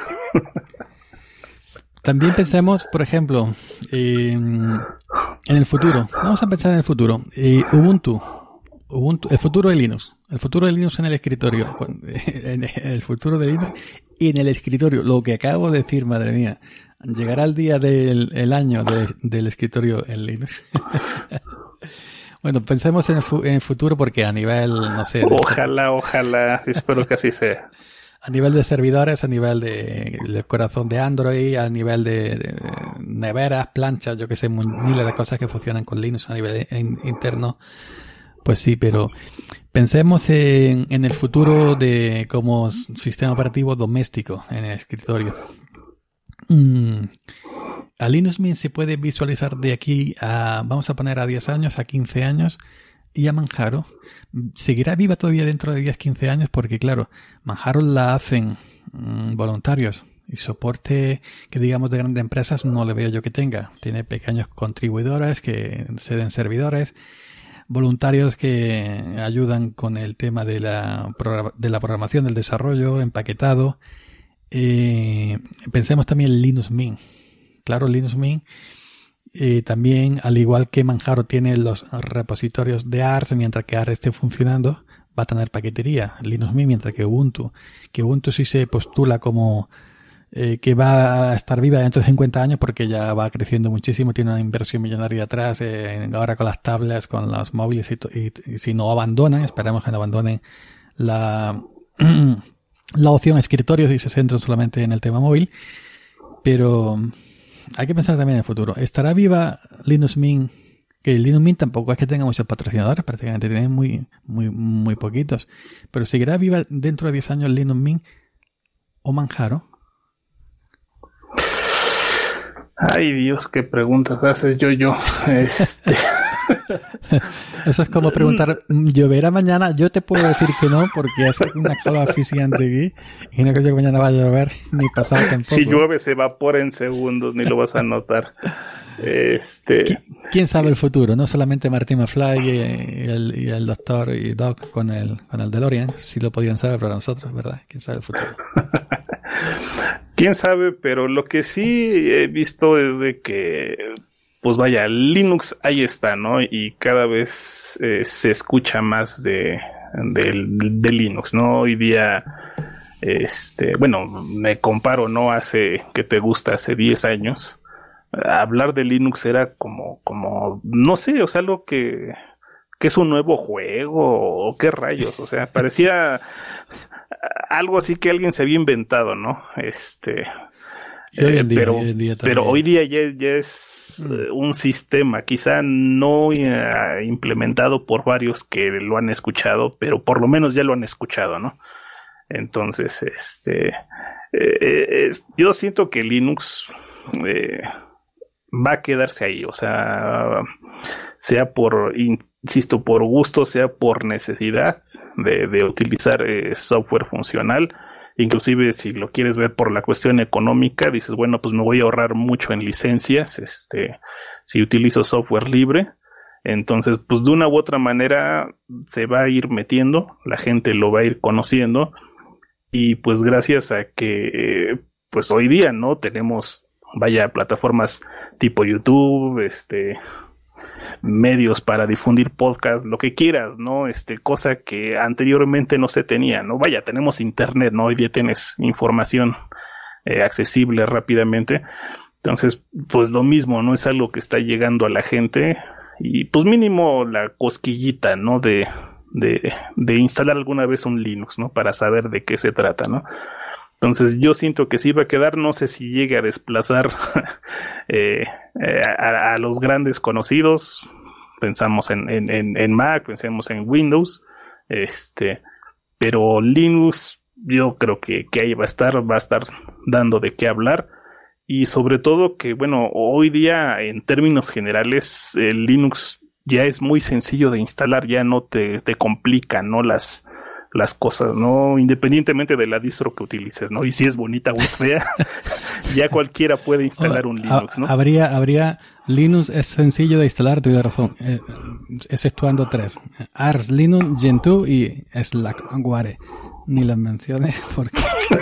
También pensemos, por ejemplo, en el futuro. Vamos a pensar en el futuro. Ubuntu, el futuro de Linux. El futuro de Linux en el escritorio. El futuro de Linux y en el escritorio. Lo que acabo de decir, madre mía. Llegará el día del año del escritorio en Linux. Bueno, pensemos en el futuro porque a nivel, no sé... Ojalá. Espero que así sea. A nivel de servidores, a nivel del corazón de Android, a nivel de neveras, planchas, yo que sé, miles de cosas que funcionan con Linux a nivel interno. Pues sí, pero pensemos en el futuro como sistema operativo doméstico en el escritorio. A Linux Mint se puede visualizar de aquí vamos a poner a 10 años, a 15 años, y a Manjaro seguirá viva todavía dentro de 10-15 años porque, claro, Manjaro la hacen voluntarios y soporte que digamos de grandes empresas no le veo yo que tenga. Tiene pequeños contribuidores que ceden servidores, voluntarios que ayudan con el tema de la programación, del desarrollo, empaquetado. Pensemos también en Linux Mint. Claro, Linux Mint también, al igual que Manjaro tiene los repositorios de ARS, mientras que ARS esté funcionando, va a tener paquetería Linux Mint, mientras que Ubuntu sí se postula como que va a estar viva dentro de 50 años porque ya va creciendo muchísimo, tiene una inversión millonaria atrás, ahora con las tablets, con los móviles y si no abandonan, esperemos que no abandonen la opción escritorios y se centran solamente en el tema móvil, pero hay que pensar también en el futuro. ¿Estará viva Linux Mint? Que Linux Mint tampoco es que tenga muchos patrocinadores, prácticamente tiene muy poquitos. Pero ¿seguirá viva dentro de 10 años Linux Mint o Manjaro? Ay, Dios, qué preguntas haces, yo. Eso es como preguntar, ¿lloverá mañana? Yo te puedo decir que no, porque hace una calor asfixiante aquí y no creo que mañana vaya a llover, ni pasado tampoco. Si llueve se evapora en segundos, ni lo vas a notar. ¿Quién sabe el futuro? No solamente Martin McFly y el doctor y Doc con el DeLorean, sí lo podían saber, pero nosotros, ¿verdad? ¿Quién sabe el futuro? ¿Quién sabe? Pero lo que sí he visto es de que pues vaya, Linux ahí está, ¿no? Y cada vez se escucha más de Linux, ¿no? Hoy día, bueno, me comparo, ¿no? Hace 10 años. Hablar de Linux era como, no sé, o sea, algo que es un nuevo juego, o qué rayos, o sea, parecía algo así que alguien se había inventado, ¿no? Pero hoy día ya es un sistema, quizá no implementado por varios que lo han escuchado, pero por lo menos ya lo han escuchado, ¿no? Entonces, yo siento que Linux va a quedarse ahí, o sea, sea insisto, por gusto, sea por necesidad de utilizar software funcional. Inclusive si lo quieres ver por la cuestión económica, dices, bueno, pues me voy a ahorrar mucho en licencias, si utilizo software libre. Entonces, pues de una u otra manera se va a ir metiendo, la gente lo va a ir conociendo, y pues gracias a que pues hoy día, ¿no? Tenemos, plataformas tipo YouTube, medios para difundir podcast, lo que quieras, ¿no? Cosa que anteriormente no se tenía, ¿no? Tenemos internet, ¿no? Hoy día tienes información accesible rápidamente. Entonces, pues lo mismo, ¿no? Es algo que está llegando a la gente, y pues mínimo la cosquillita, ¿no? De instalar alguna vez un Linux, ¿no? Para saber de qué se trata, ¿no? Entonces yo siento que sí va a quedar, no sé si llegue a desplazar a los grandes conocidos. Pensamos en Mac, pensemos en Windows, pero Linux yo creo que ahí va a estar dando de qué hablar, y sobre todo que, bueno, hoy día en términos generales el Linux ya es muy sencillo de instalar, ya no te complica, ¿no? Las cosas, ¿no? Independientemente de la distro que utilices, ¿no? Y si es bonita o es fea, ya cualquiera puede instalar un Linux, ¿no? Habría Linux es sencillo de instalar, tuve razón, exceptuando 3: Arch Linux, Gentoo y Slackware. Ni las menciones porque...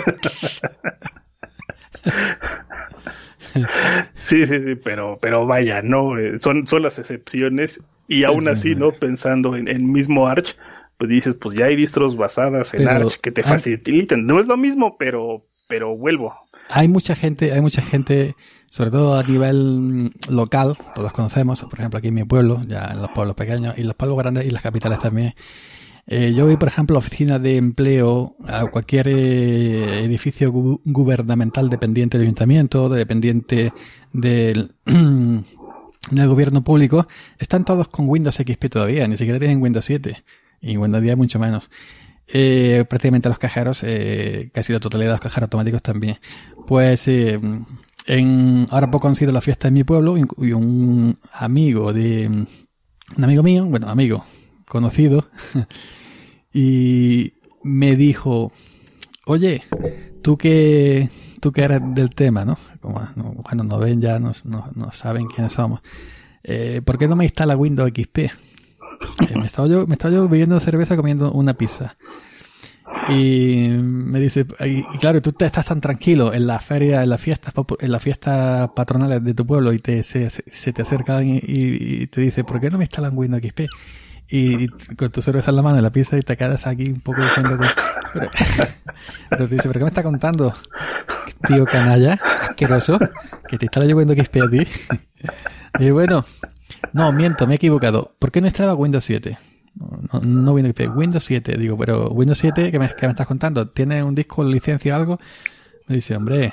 Sí, pero vaya, ¿no? Son las excepciones, y aún así, ¿no? Pensando en mismo Arch, pues dices, pues ya hay distros basadas en Arch que te faciliten. No es lo mismo, pero vuelvo. Hay mucha gente, sobre todo a nivel local, todos conocemos, por ejemplo, aquí en mi pueblo, ya en los pueblos pequeños y los pueblos grandes y las capitales también. Yo voy, por ejemplo, a oficina de empleo, a cualquier edificio gubernamental dependiente del ayuntamiento, dependiente del gobierno público, están todos con Windows XP todavía, ni siquiera tienen Windows 7. Y Windows 10 mucho menos. Prácticamente los cajeros, casi la totalidad de los cajeros automáticos también. Pues ahora poco han sido las fiestas en mi pueblo, y un amigo mío, bueno, amigo conocido, y me dijo, oye, tú que eres del tema, ¿no? Como cuando nos ven ya no saben quiénes somos. ¿Por qué no me instala Windows XP? Me estaba yo bebiendo cerveza, comiendo una pizza, y me dice, y claro, tú estás tan tranquilo en la feria, en las fiestas patronales de tu pueblo, y se te acercan y te dice, ¿por qué no me instalan Windows XP? Y con tu cerveza en la mano y la pizza, y te quedas aquí un poco diciendo pero te dice, ¿pero qué me está contando, tío canalla asqueroso, que te instala yo Windows XP a ti? Y bueno, no, miento, me he equivocado. ¿Por qué no instalaba Windows 7? No Windows XP, Windows 7. Digo, pero Windows 7, ¿qué me estás contando? ¿Tiene un disco, licencia o algo? Me dice, hombre,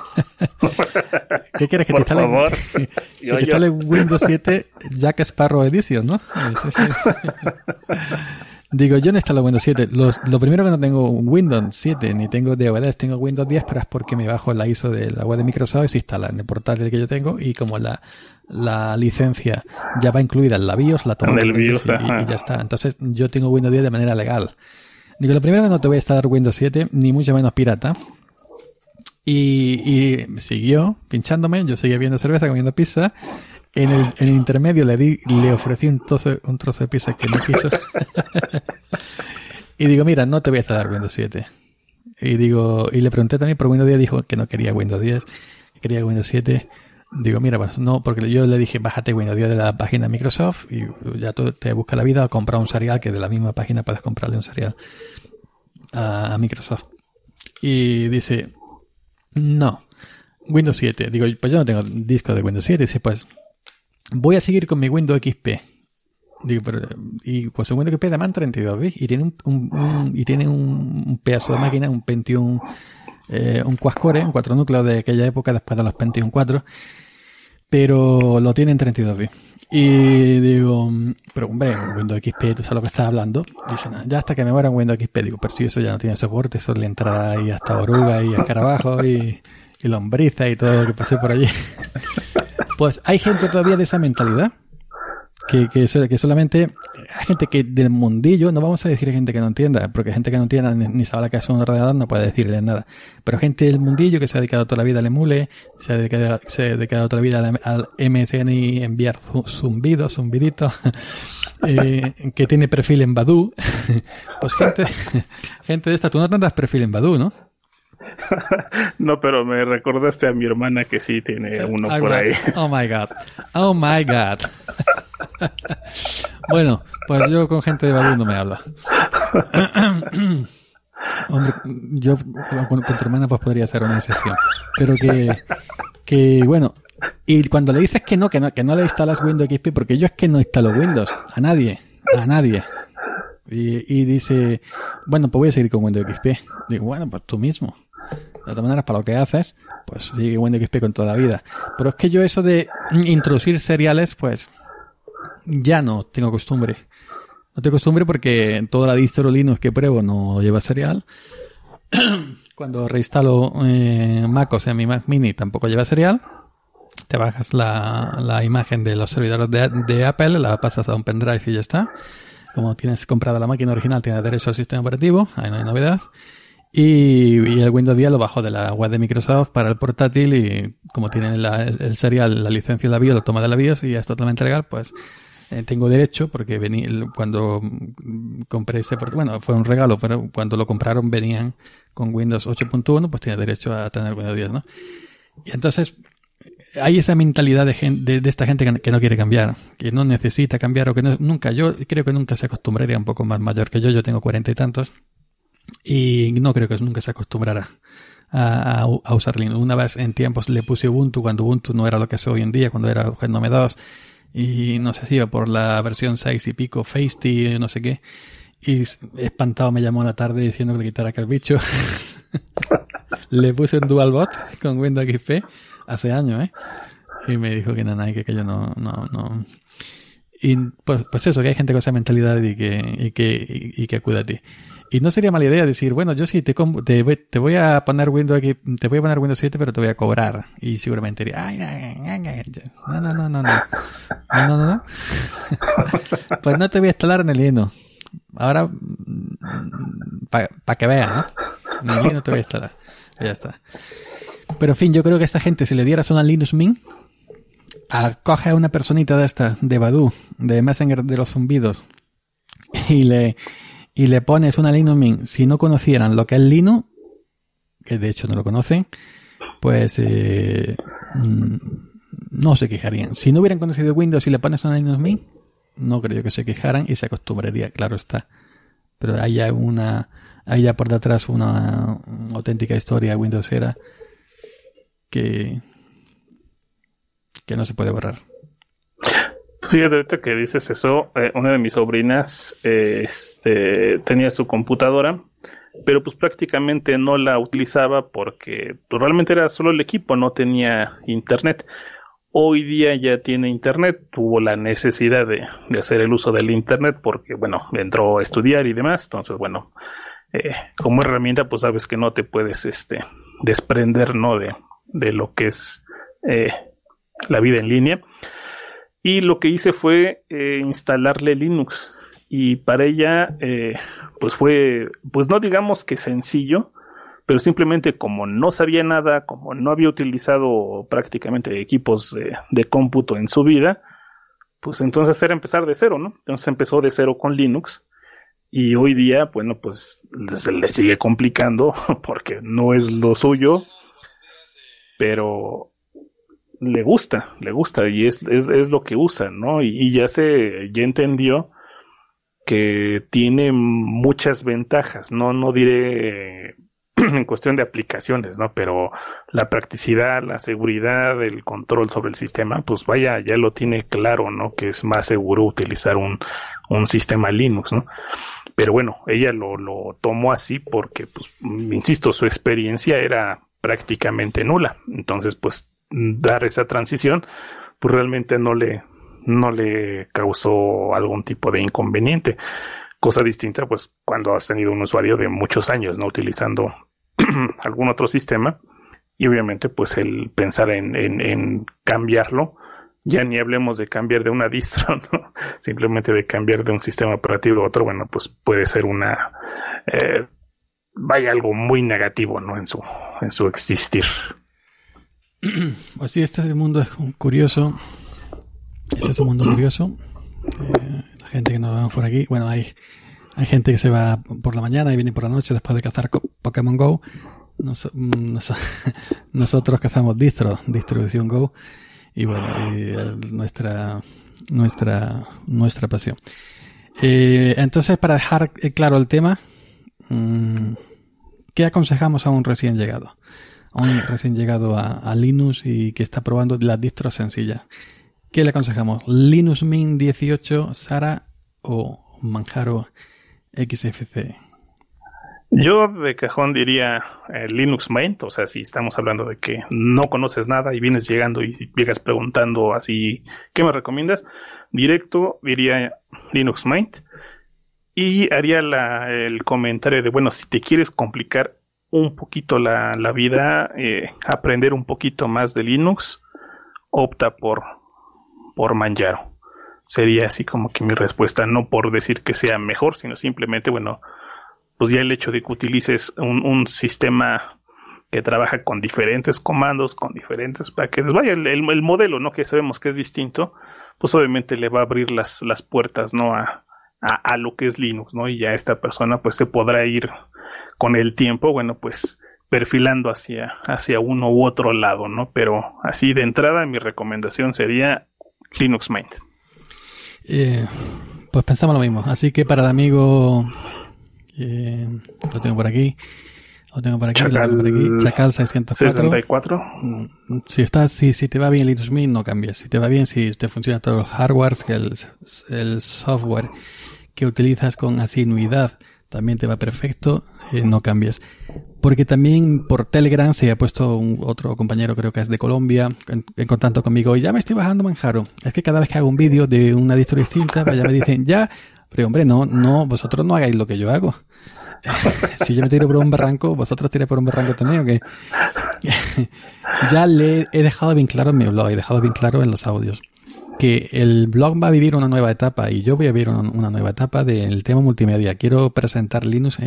¿qué quieres que te instale? Por favor. Que te instale Windows 7 Jack Sparrow Edition, ¿no? Sí. Digo, yo no instalo Windows 7. Lo primero, que no tengo Windows 7, ni tengo DVDs, tengo Windows 10, pero es porque me bajo la ISO de la web de Microsoft y se instala en el portátil que yo tengo, y como la licencia ya va incluida en la BIOS, la tomo en el BIOS y ya está. Entonces yo tengo Windows 10 de manera legal. Digo, lo primero, que no te voy a instalar Windows 7, ni mucho menos pirata. Y siguió pinchándome, yo seguía viendo cerveza, comiendo pizza. En el intermedio le ofrecí un trozo de pizza que no quiso. Y digo, mira, no te voy a instalar Windows 7. Y le pregunté también por Windows 10, dijo que no quería Windows 10, que quería Windows 7. Digo, mira, pues no, porque yo le dije, bájate Windows 10 de la página de Microsoft y ya tú te buscas la vida, o comprar un serial, que de la misma página puedes comprarle un serial a Microsoft. Y dice, no, Windows 7. Digo, pues yo no tengo disco de Windows 7. Dice, pues voy a seguir con mi Windows XP. Digo, pero y pues el Windows XP de man 32 bits y tiene un pedazo de máquina, un Pentium, un quad-core, un 4 núcleos de aquella época, después de los Pentium 4. pero lo tiene en 32 bits. Y digo, pero hombre, Windows XP, ¿tú sabes lo que estás hablando? Y dice, no, ya hasta que me muera en Windows XP. Digo, pero si eso ya no tiene soporte, eso le entrará ahí hasta oruga y escarabajo y lombriza y todo lo que pasé por allí. Pues hay gente todavía de esa mentalidad. Que solamente hay gente que del mundillo, no vamos a decir gente que no entienda, porque gente que no entienda ni sabe lo que es un ordenador no puede decirle nada, pero gente del mundillo que se ha dedicado toda la vida al emule, se ha dedicado toda la vida al MSN y enviar zumbiditos, que tiene perfil en Badoo, pues gente de esta, tú no tendrás perfil en Badoo, ¿no? No, pero me recordaste a mi hermana que sí tiene uno por ahí. Oh my god. Bueno, pues yo con gente de Badoo no me habla. Hombre, yo con tu hermana pues podría ser una excepción. Pero que bueno, y cuando le dices que no le instalas Windows XP, porque yo es que no instalo Windows, a nadie. Y dice, bueno, pues voy a seguir con Windows XP. Digo, bueno, pues tú mismo. De todas maneras, para lo que haces, pues sigue Windows XP con toda la vida. Pero es que yo eso de introducir seriales, pues ya no tengo costumbre. No tengo costumbre porque toda la distro Linux que pruebo no lleva serial. Cuando reinstalo MacOS en mi Mac Mini tampoco lleva serial. Te bajas la imagen de los servidores de Apple, la pasas a un pendrive y ya está. Como tienes comprada la máquina original, tienes derecho al sistema operativo, ahí no hay novedad. Y el Windows 10 lo bajo de la web de Microsoft para el portátil y como tienen el serial, la licencia de la BIOS, lo toma de la BIOS y ya es totalmente legal, pues tengo derecho porque cuando compré este portátil, bueno, fue un regalo, pero cuando lo compraron venían con Windows 8.1, pues tiene derecho a tener Windows 10, ¿no? Y entonces hay esa mentalidad de esta gente que no quiere cambiar, que no necesita cambiar o que yo creo que nunca se acostumbraría, un poco más mayor que yo tengo 40 y tantos. Y no creo que nunca se acostumbrara a usar Linux. Una vez en tiempos le puse Ubuntu cuando Ubuntu no era lo que es hoy en día, cuando era GNOME 2 y no sé si iba por la versión 6 y pico, Feisty, no sé qué, y espantado me llamó a la tarde diciendo que le quitara aquel bicho. Le puse un DualBot con Windows XP hace años, y me dijo que nada, que yo no. Y pues eso, que hay gente con esa mentalidad y que acude a ti. Y no sería mala idea decir, bueno, yo sí te voy a poner Windows aquí, te voy a poner Windows 7, pero te voy a cobrar. Y seguramente diría, no. Pues no te voy a instalar en el Linux. Ahora, para que veas, ¿no? En el Linux te voy a instalar. Ya está. Pero en fin, yo creo que a esta gente, si le dieras una Linux Mint, coge a una personita de esta, de Badoo, de Messenger de los zumbidos, y le pones una Linux Mint. Si no conocieran lo que es Linux, que de hecho no lo conocen, pues no se quejarían. Si no hubieran conocido Windows y le pones una Linux Mint, no creo que se quejaran y se acostumbraría, claro está. Pero hay ya por detrás una auténtica historia Windowsera que no se puede borrar. Fíjate, ahorita que dices eso, una de mis sobrinas tenía su computadora, pero pues prácticamente no la utilizaba porque pues, realmente era solo el equipo, no tenía internet. Hoy día ya tiene internet, tuvo la necesidad de hacer el uso del internet porque, bueno, entró a estudiar y demás. Entonces, bueno, como herramienta, pues sabes que no te puedes desprender, ¿no? de lo que es la vida en línea. Y lo que hice fue instalarle Linux. Y para ella, pues fue, pues no digamos que sencillo, pero simplemente como no sabía nada, como no había utilizado prácticamente equipos de cómputo en su vida, pues entonces era empezar de cero, ¿no? Entonces empezó de cero con Linux. Y hoy día, bueno, pues se le sigue complicando porque no es lo suyo, pero le gusta y es lo que usa, ¿no? Y ya entendió que tiene muchas ventajas, no diré en cuestión de aplicaciones, ¿no? Pero la practicidad, la seguridad, el control sobre el sistema, pues vaya, ya lo tiene claro, ¿no? Que es más seguro utilizar un sistema Linux, ¿no? Pero bueno, ella lo tomó así porque, pues, insisto, su experiencia era prácticamente nula. Entonces, pues, dar esa transición, pues realmente no le causó algún tipo de inconveniente. Cosa distinta, pues, cuando has tenido un usuario de muchos años, ¿no? Utilizando algún otro sistema, y obviamente, pues, el pensar en cambiarlo, ya ni hablemos de cambiar de una distro, ¿no? Simplemente de cambiar de un sistema operativo a otro, bueno, pues puede ser algo muy negativo, ¿no? En su existir. Pues sí, este mundo es curioso. Este es un mundo curioso. La gente que nos va por aquí, bueno, hay gente que se va por la mañana y viene por la noche después de cazar Pokémon Go. Nosotros cazamos distribución Go, y bueno, nuestra pasión. Entonces, para dejar claro el tema, ¿qué aconsejamos a un recién llegado? A un recién llegado a Linux y que está probando las distros sencillas. ¿Qué le aconsejamos? ¿Linux Mint 18, Sara o Manjaro XFCE? Yo de cajón diría Linux Mint, o sea, si estamos hablando de que no conoces nada y vienes llegando y llegas preguntando así, ¿qué me recomiendas? Directo diría Linux Mint, y haría el comentario de, bueno, si te quieres complicar un poquito la vida, aprender un poquito más de Linux, opta por Manjaro. Sería así como que mi respuesta, no por decir que sea mejor, sino simplemente, bueno, pues ya el hecho de que utilices un sistema que trabaja con diferentes comandos, con diferentes paquetes, vaya, el modelo, ¿no? Que sabemos que es distinto, pues obviamente le va a abrir las puertas, ¿no? A lo que es Linux, ¿no? Y ya esta persona pues se podrá ir con el tiempo, bueno, pues perfilando hacia uno u otro lado, ¿no? Pero así de entrada mi recomendación sería Linux Mint. Pues pensamos lo mismo, así que para el amigo, lo tengo por aquí, Chacal 604. Si te va bien Linux Mint, no cambies. Si te va bien, si te funciona todo el hardware, el software que utilizas con asiduidad también te va perfecto, no cambies. Porque también por Telegram se ha puesto otro compañero, creo que es de Colombia, en contacto conmigo, y ya me estoy bajando Manjaro. Es que cada vez que hago un vídeo de una distro distinta, ya me dicen, ya, pero hombre, no, vosotros no hagáis lo que yo hago. Si yo me tiro por un barranco, vosotros tiráis por un barranco también, ¿o qué? Ya he dejado bien claro en mi blog, he dejado bien claro en los audios, que el blog va a vivir una nueva etapa, y yo voy a vivir una nueva etapa del tema multimedia. Quiero presentar Linux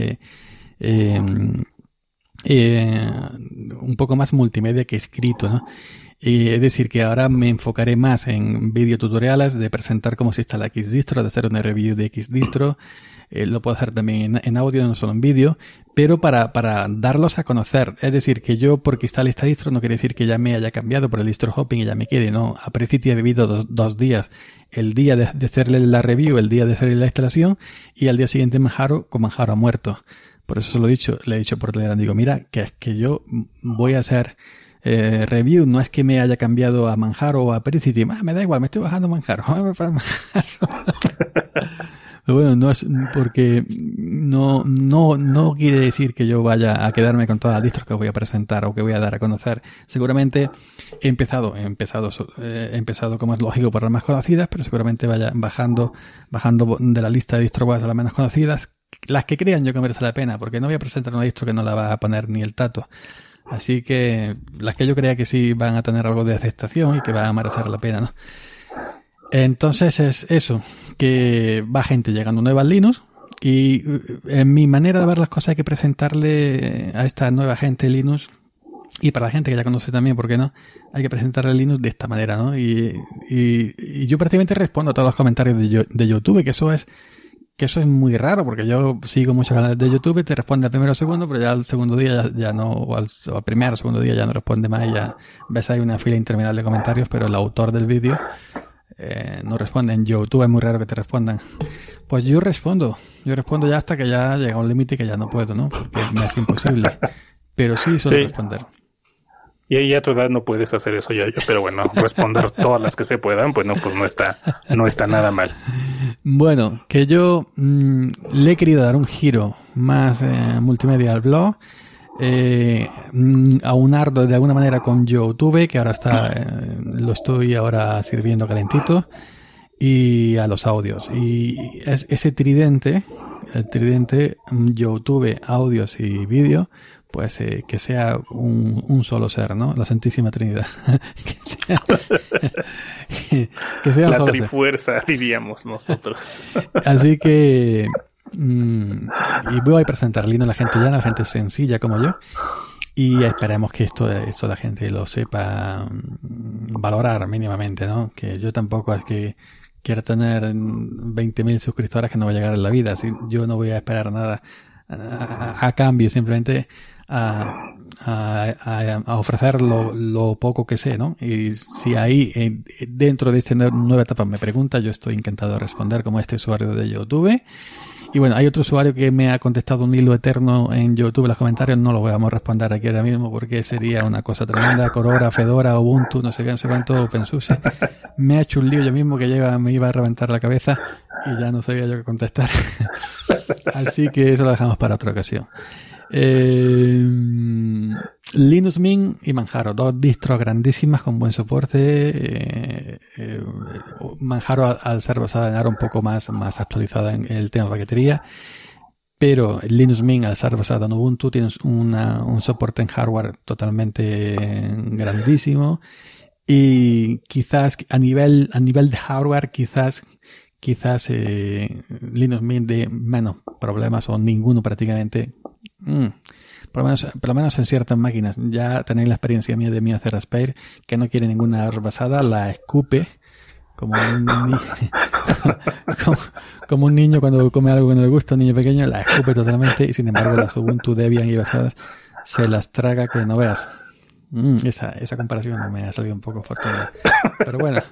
un poco más multimedia que escrito, ¿no? Es decir, que ahora me enfocaré más en videotutoriales, de presentar cómo se instala Xdistro, de hacer una review de Xdistro. Lo puedo hacer también en audio, no solo en vídeo, pero para darlos a conocer. Es decir, que yo porque instale esta distro no quiere decir que ya me haya cambiado por el distro hopping y ya me quede, no. A Precity he vivido dos días. El día de hacerle la review, el día de hacerle la instalación, y al día siguiente Manjaro con Manjaro muerto. Por eso se lo le he dicho por Telegram. Digo, mira, que es que yo voy a hacer review, no es que me haya cambiado a Manjaro o a Precity. Me da igual, me estoy bajando Manjaro. Bueno, no es porque no quiere decir que yo vaya a quedarme con todas las distros que voy a presentar o que voy a dar a conocer. Seguramente he empezado como es lógico por las más conocidas, pero seguramente vaya bajando de la lista de distros a las menos conocidas, las que crean yo que merece la pena, porque no voy a presentar una distro que no la va a poner ni el tato. Así que las que yo crea que sí van a tener algo de aceptación y que va a merecer la pena, ¿no? Entonces es eso, que va gente llegando nueva al Linux, y en mi manera de ver las cosas hay que presentarle a esta nueva gente Linux, y para la gente que ya conoce también, ¿por qué no? Hay que presentarle Linux de esta manera, ¿no? Y yo prácticamente respondo a todos los comentarios de YouTube, que eso es muy raro, porque yo sigo muchos canales de YouTube, te responde al primero o segundo, pero ya al segundo día ya no, o al primero o segundo día ya no responde más, y ya ves ahí una fila interminable de comentarios, pero el autor del vídeo no responde. En YouTube es muy raro que te respondan. Pues yo respondo ya hasta que ya llega un límite que ya no puedo, ¿no? Porque me es imposible. Pero sí suelo responder. Y ahí a tu edad no puedes hacer eso ya, pero bueno, responder todas las que se puedan, pues no está nada mal. Bueno, que yo le he querido dar un giro más multimedia al blog. aunarlo de alguna manera con YouTube, que ahora lo estoy ahora sirviendo calentito, y a los audios. Y ese tridente, el tridente YouTube, audios y vídeo, pues que sea un solo ser, ¿no? La Santísima Trinidad. que sea la trifuerza, diríamos nosotros. Así que y voy a presentar Linux a la gente llana, a la gente sencilla como yo, y esperemos que esto la gente lo sepa valorar mínimamente, ¿no? Que yo tampoco es que quiera tener 20.000 suscriptores que no va a llegar en la vida. Así, yo no voy a esperar nada a cambio, simplemente a ofrecer lo poco que sé, ¿no? Y si ahí dentro de esta nueva etapa me pregunta, yo estoy encantado de responder, como este usuario de YouTube. Y bueno, hay otro usuario que me ha contestado un hilo eterno en YouTube en los comentarios. No lo vamos a responder aquí ahora mismo porque sería una cosa tremenda. Corora, Fedora, Ubuntu, no sé qué, no sé cuánto, OpenSUSE. Me ha hecho un lío yo mismo que me iba a reventar la cabeza y ya no sabía yo qué contestar. Así que eso lo dejamos para otra ocasión. Linux Mint y Manjaro, dos distros grandísimas con buen soporte. Manjaro, al ser basada en ARM, un poco más actualizada en el tema de paquetería, pero Linux Mint, al ser basada en Ubuntu, tiene un soporte en hardware totalmente grandísimo, y quizás a nivel de hardware quizás Linux Mint de menos problemas o ninguno prácticamente. Por lo menos en ciertas máquinas. Ya tenéis la experiencia mía de mi Raspberry, que no quiere ninguna basada, la escupe como un niño cuando come algo que no le gusta, un niño pequeño, la escupe totalmente, y sin embargo las Ubuntu, Debian y basadas se las traga que no veas. Esa comparación no me ha salido un poco afortunada, pero bueno.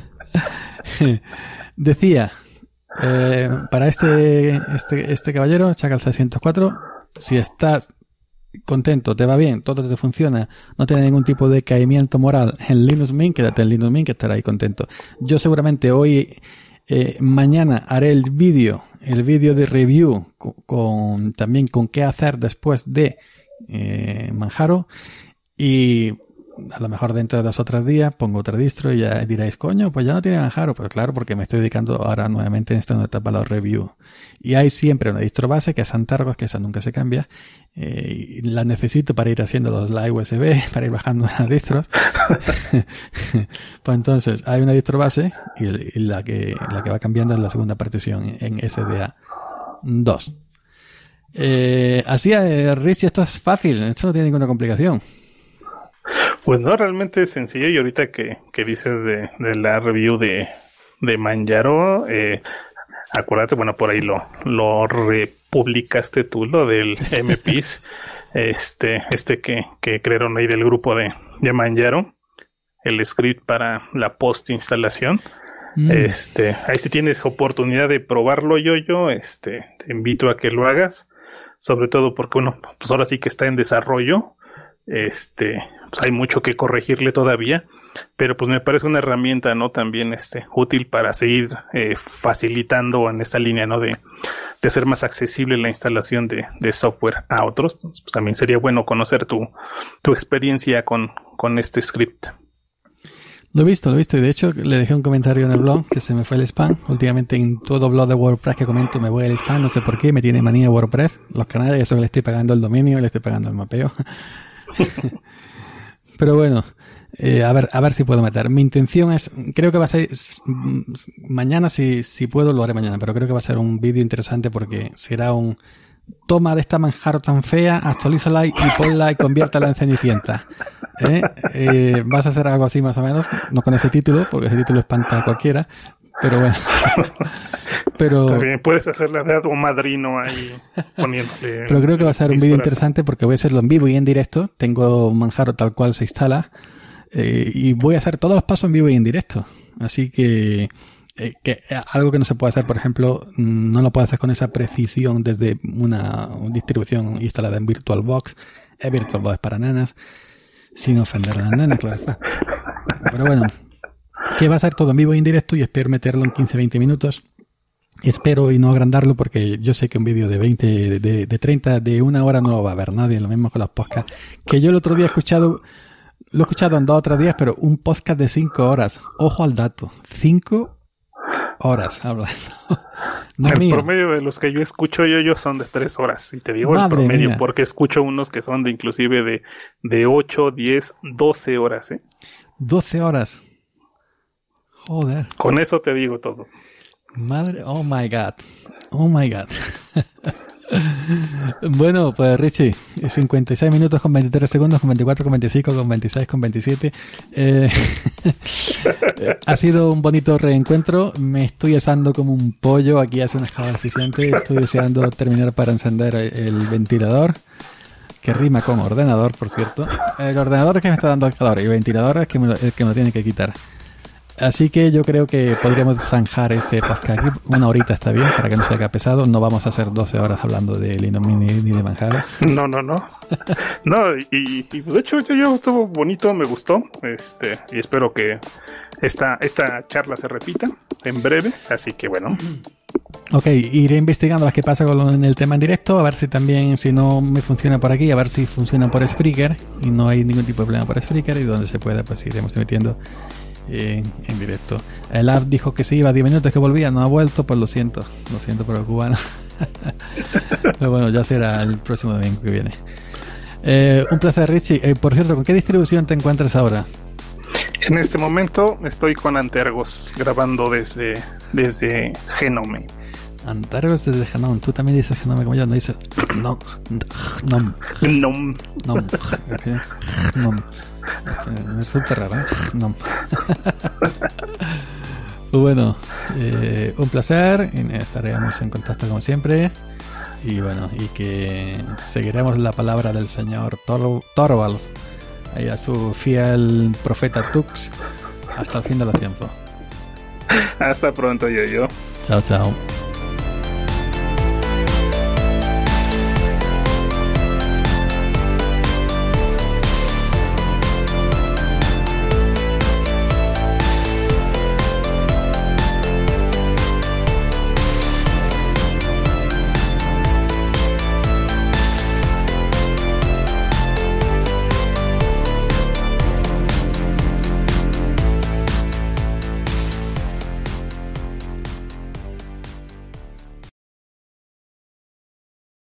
Decía, para este caballero, Chacal 604, si estás contento, te va bien, todo te funciona, no tiene ningún tipo de caimiento moral en Linux Mint, quédate en Linux Mint, que estará ahí contento. Yo seguramente mañana haré el vídeo de review también con qué hacer después de Manjaro, y a lo mejor dentro de 2 o 3 días pongo otra distro y ya diréis, coño, pues ya no tiene Manjaro. Pues claro, porque me estoy dedicando ahora nuevamente en esta nueva etapa a los reviews. Y hay siempre una distro base, que es Antergos, que esa nunca se cambia. Y la necesito para ir haciendo los live USB, para ir bajando las distros. Pues entonces, hay una distro base, y la que va cambiando es la segunda partición en SDA 2. Así, Rich, esto es fácil, esto no tiene ninguna complicación. Pues no, realmente es sencillo. Y ahorita que dices de la review de Manjaro, acuérdate, bueno, por ahí lo republicaste tú, lo del MPs, que crearon ahí del grupo de Manjaro, el script para la post instalación. Ahí si tienes oportunidad de probarlo, te invito a que lo hagas, sobre todo porque pues ahora sí que está en desarrollo. Pues hay mucho que corregirle todavía, pero pues me parece una herramienta, ¿no? También útil para seguir facilitando en esta línea, ¿no? De hacer más accesible la instalación de software a otros. Entonces, pues también sería bueno conocer tu experiencia con este script. Lo he visto, y de hecho le dejé un comentario en el blog que se me fue el spam. Últimamente en todo blog de WordPress que comento me voy al spam, no sé por qué, me tiene manía WordPress. Los canales, eso que le estoy pagando el dominio, le estoy pagando el mapeo. Pero bueno, a ver si puedo meter. Mi intención es, creo que va a ser mañana, si puedo lo haré mañana, pero creo que va a ser un vídeo interesante, porque será toma de esta Manjaro tan fea, actualízala y ponla y conviértela en Cenicienta. Vas a hacer algo así más o menos, no con ese título, porque ese título espanta a cualquiera, pero bueno. Pero también puedes hacerle de un madrino ahí poniéndole. Pero creo que va a ser un vídeo interesante, porque voy a hacerlo en vivo y en directo. Tengo Manjaro tal cual se instala, y voy a hacer todos los pasos en vivo y en directo. Así que algo que no se puede hacer, por ejemplo, no lo puedo hacer con esa precisión desde una distribución instalada en VirtualBox. VirtualBox es para nanas, sin ofender a las nanas, claro está. Pero bueno, que va a ser todo en vivo y en directo, y espero meterlo en 15-20 minutos. Espero y no agrandarlo porque yo sé que un vídeo de 20, de 30, de una hora no lo va a ver nadie, lo mismo con los podcasts. Que yo el otro día lo he escuchado en 2 o 3 días, pero un podcast de 5 horas. Ojo al dato, 5 horas hablando. No el mío. promedio de los que yo escucho yo son de 3 horas. Y te digo Madre el promedio mía. porque escucho unos que son de inclusive de 8, 10, 12 horas. 12 horas. Joder. Con eso te digo todo. Madre, oh my god. Oh my god. Bueno, pues Richie, 56 minutos con 23 segundos, con 24, con 25, con 26, con 27. Ha sido un bonito reencuentro. Me estoy asando como un pollo. Aquí hace una escala eficiente. Estoy deseando terminar para encender el ventilador, que rima con ordenador, por cierto. El ordenador es que me está dando calor y el ventilador es el que me lo tiene que quitar. Así que yo creo que podríamos zanjar este podcast aquí. 1 horita está bien, para que no se haga pesado. No vamos a hacer 12 horas hablando de Linomini ni de Manjaro. No. No, y pues de hecho yo estuvo bonito, me gustó. Y espero que esta charla se repita en breve. Así que bueno. Ok, iré investigando a ver qué pasa con el tema en directo, a ver si también, si no me funciona por aquí, a ver si funciona por Spreaker y no hay ningún tipo de problema por Spreaker, y donde se pueda pues iremos emitiendo en directo. El app dijo que se iba 10 minutos, que volvía, no ha vuelto, pues lo siento por el cubano. Pero bueno, ya será el próximo domingo que viene. Un placer, Richie. Por cierto, ¿con qué distribución te encuentras ahora? En este momento estoy con Antergos grabando desde Genome. Antergos desde Genome. Tú también dices Genome como yo, no dices no. Me resulta raro, ¿eh? No. Bueno, un placer. Estaremos en contacto como siempre. Y bueno, y que seguiremos la palabra del señor Torvalds a su fiel profeta Tux hasta el fin de los tiempos. Hasta pronto, yo. Chao, chao.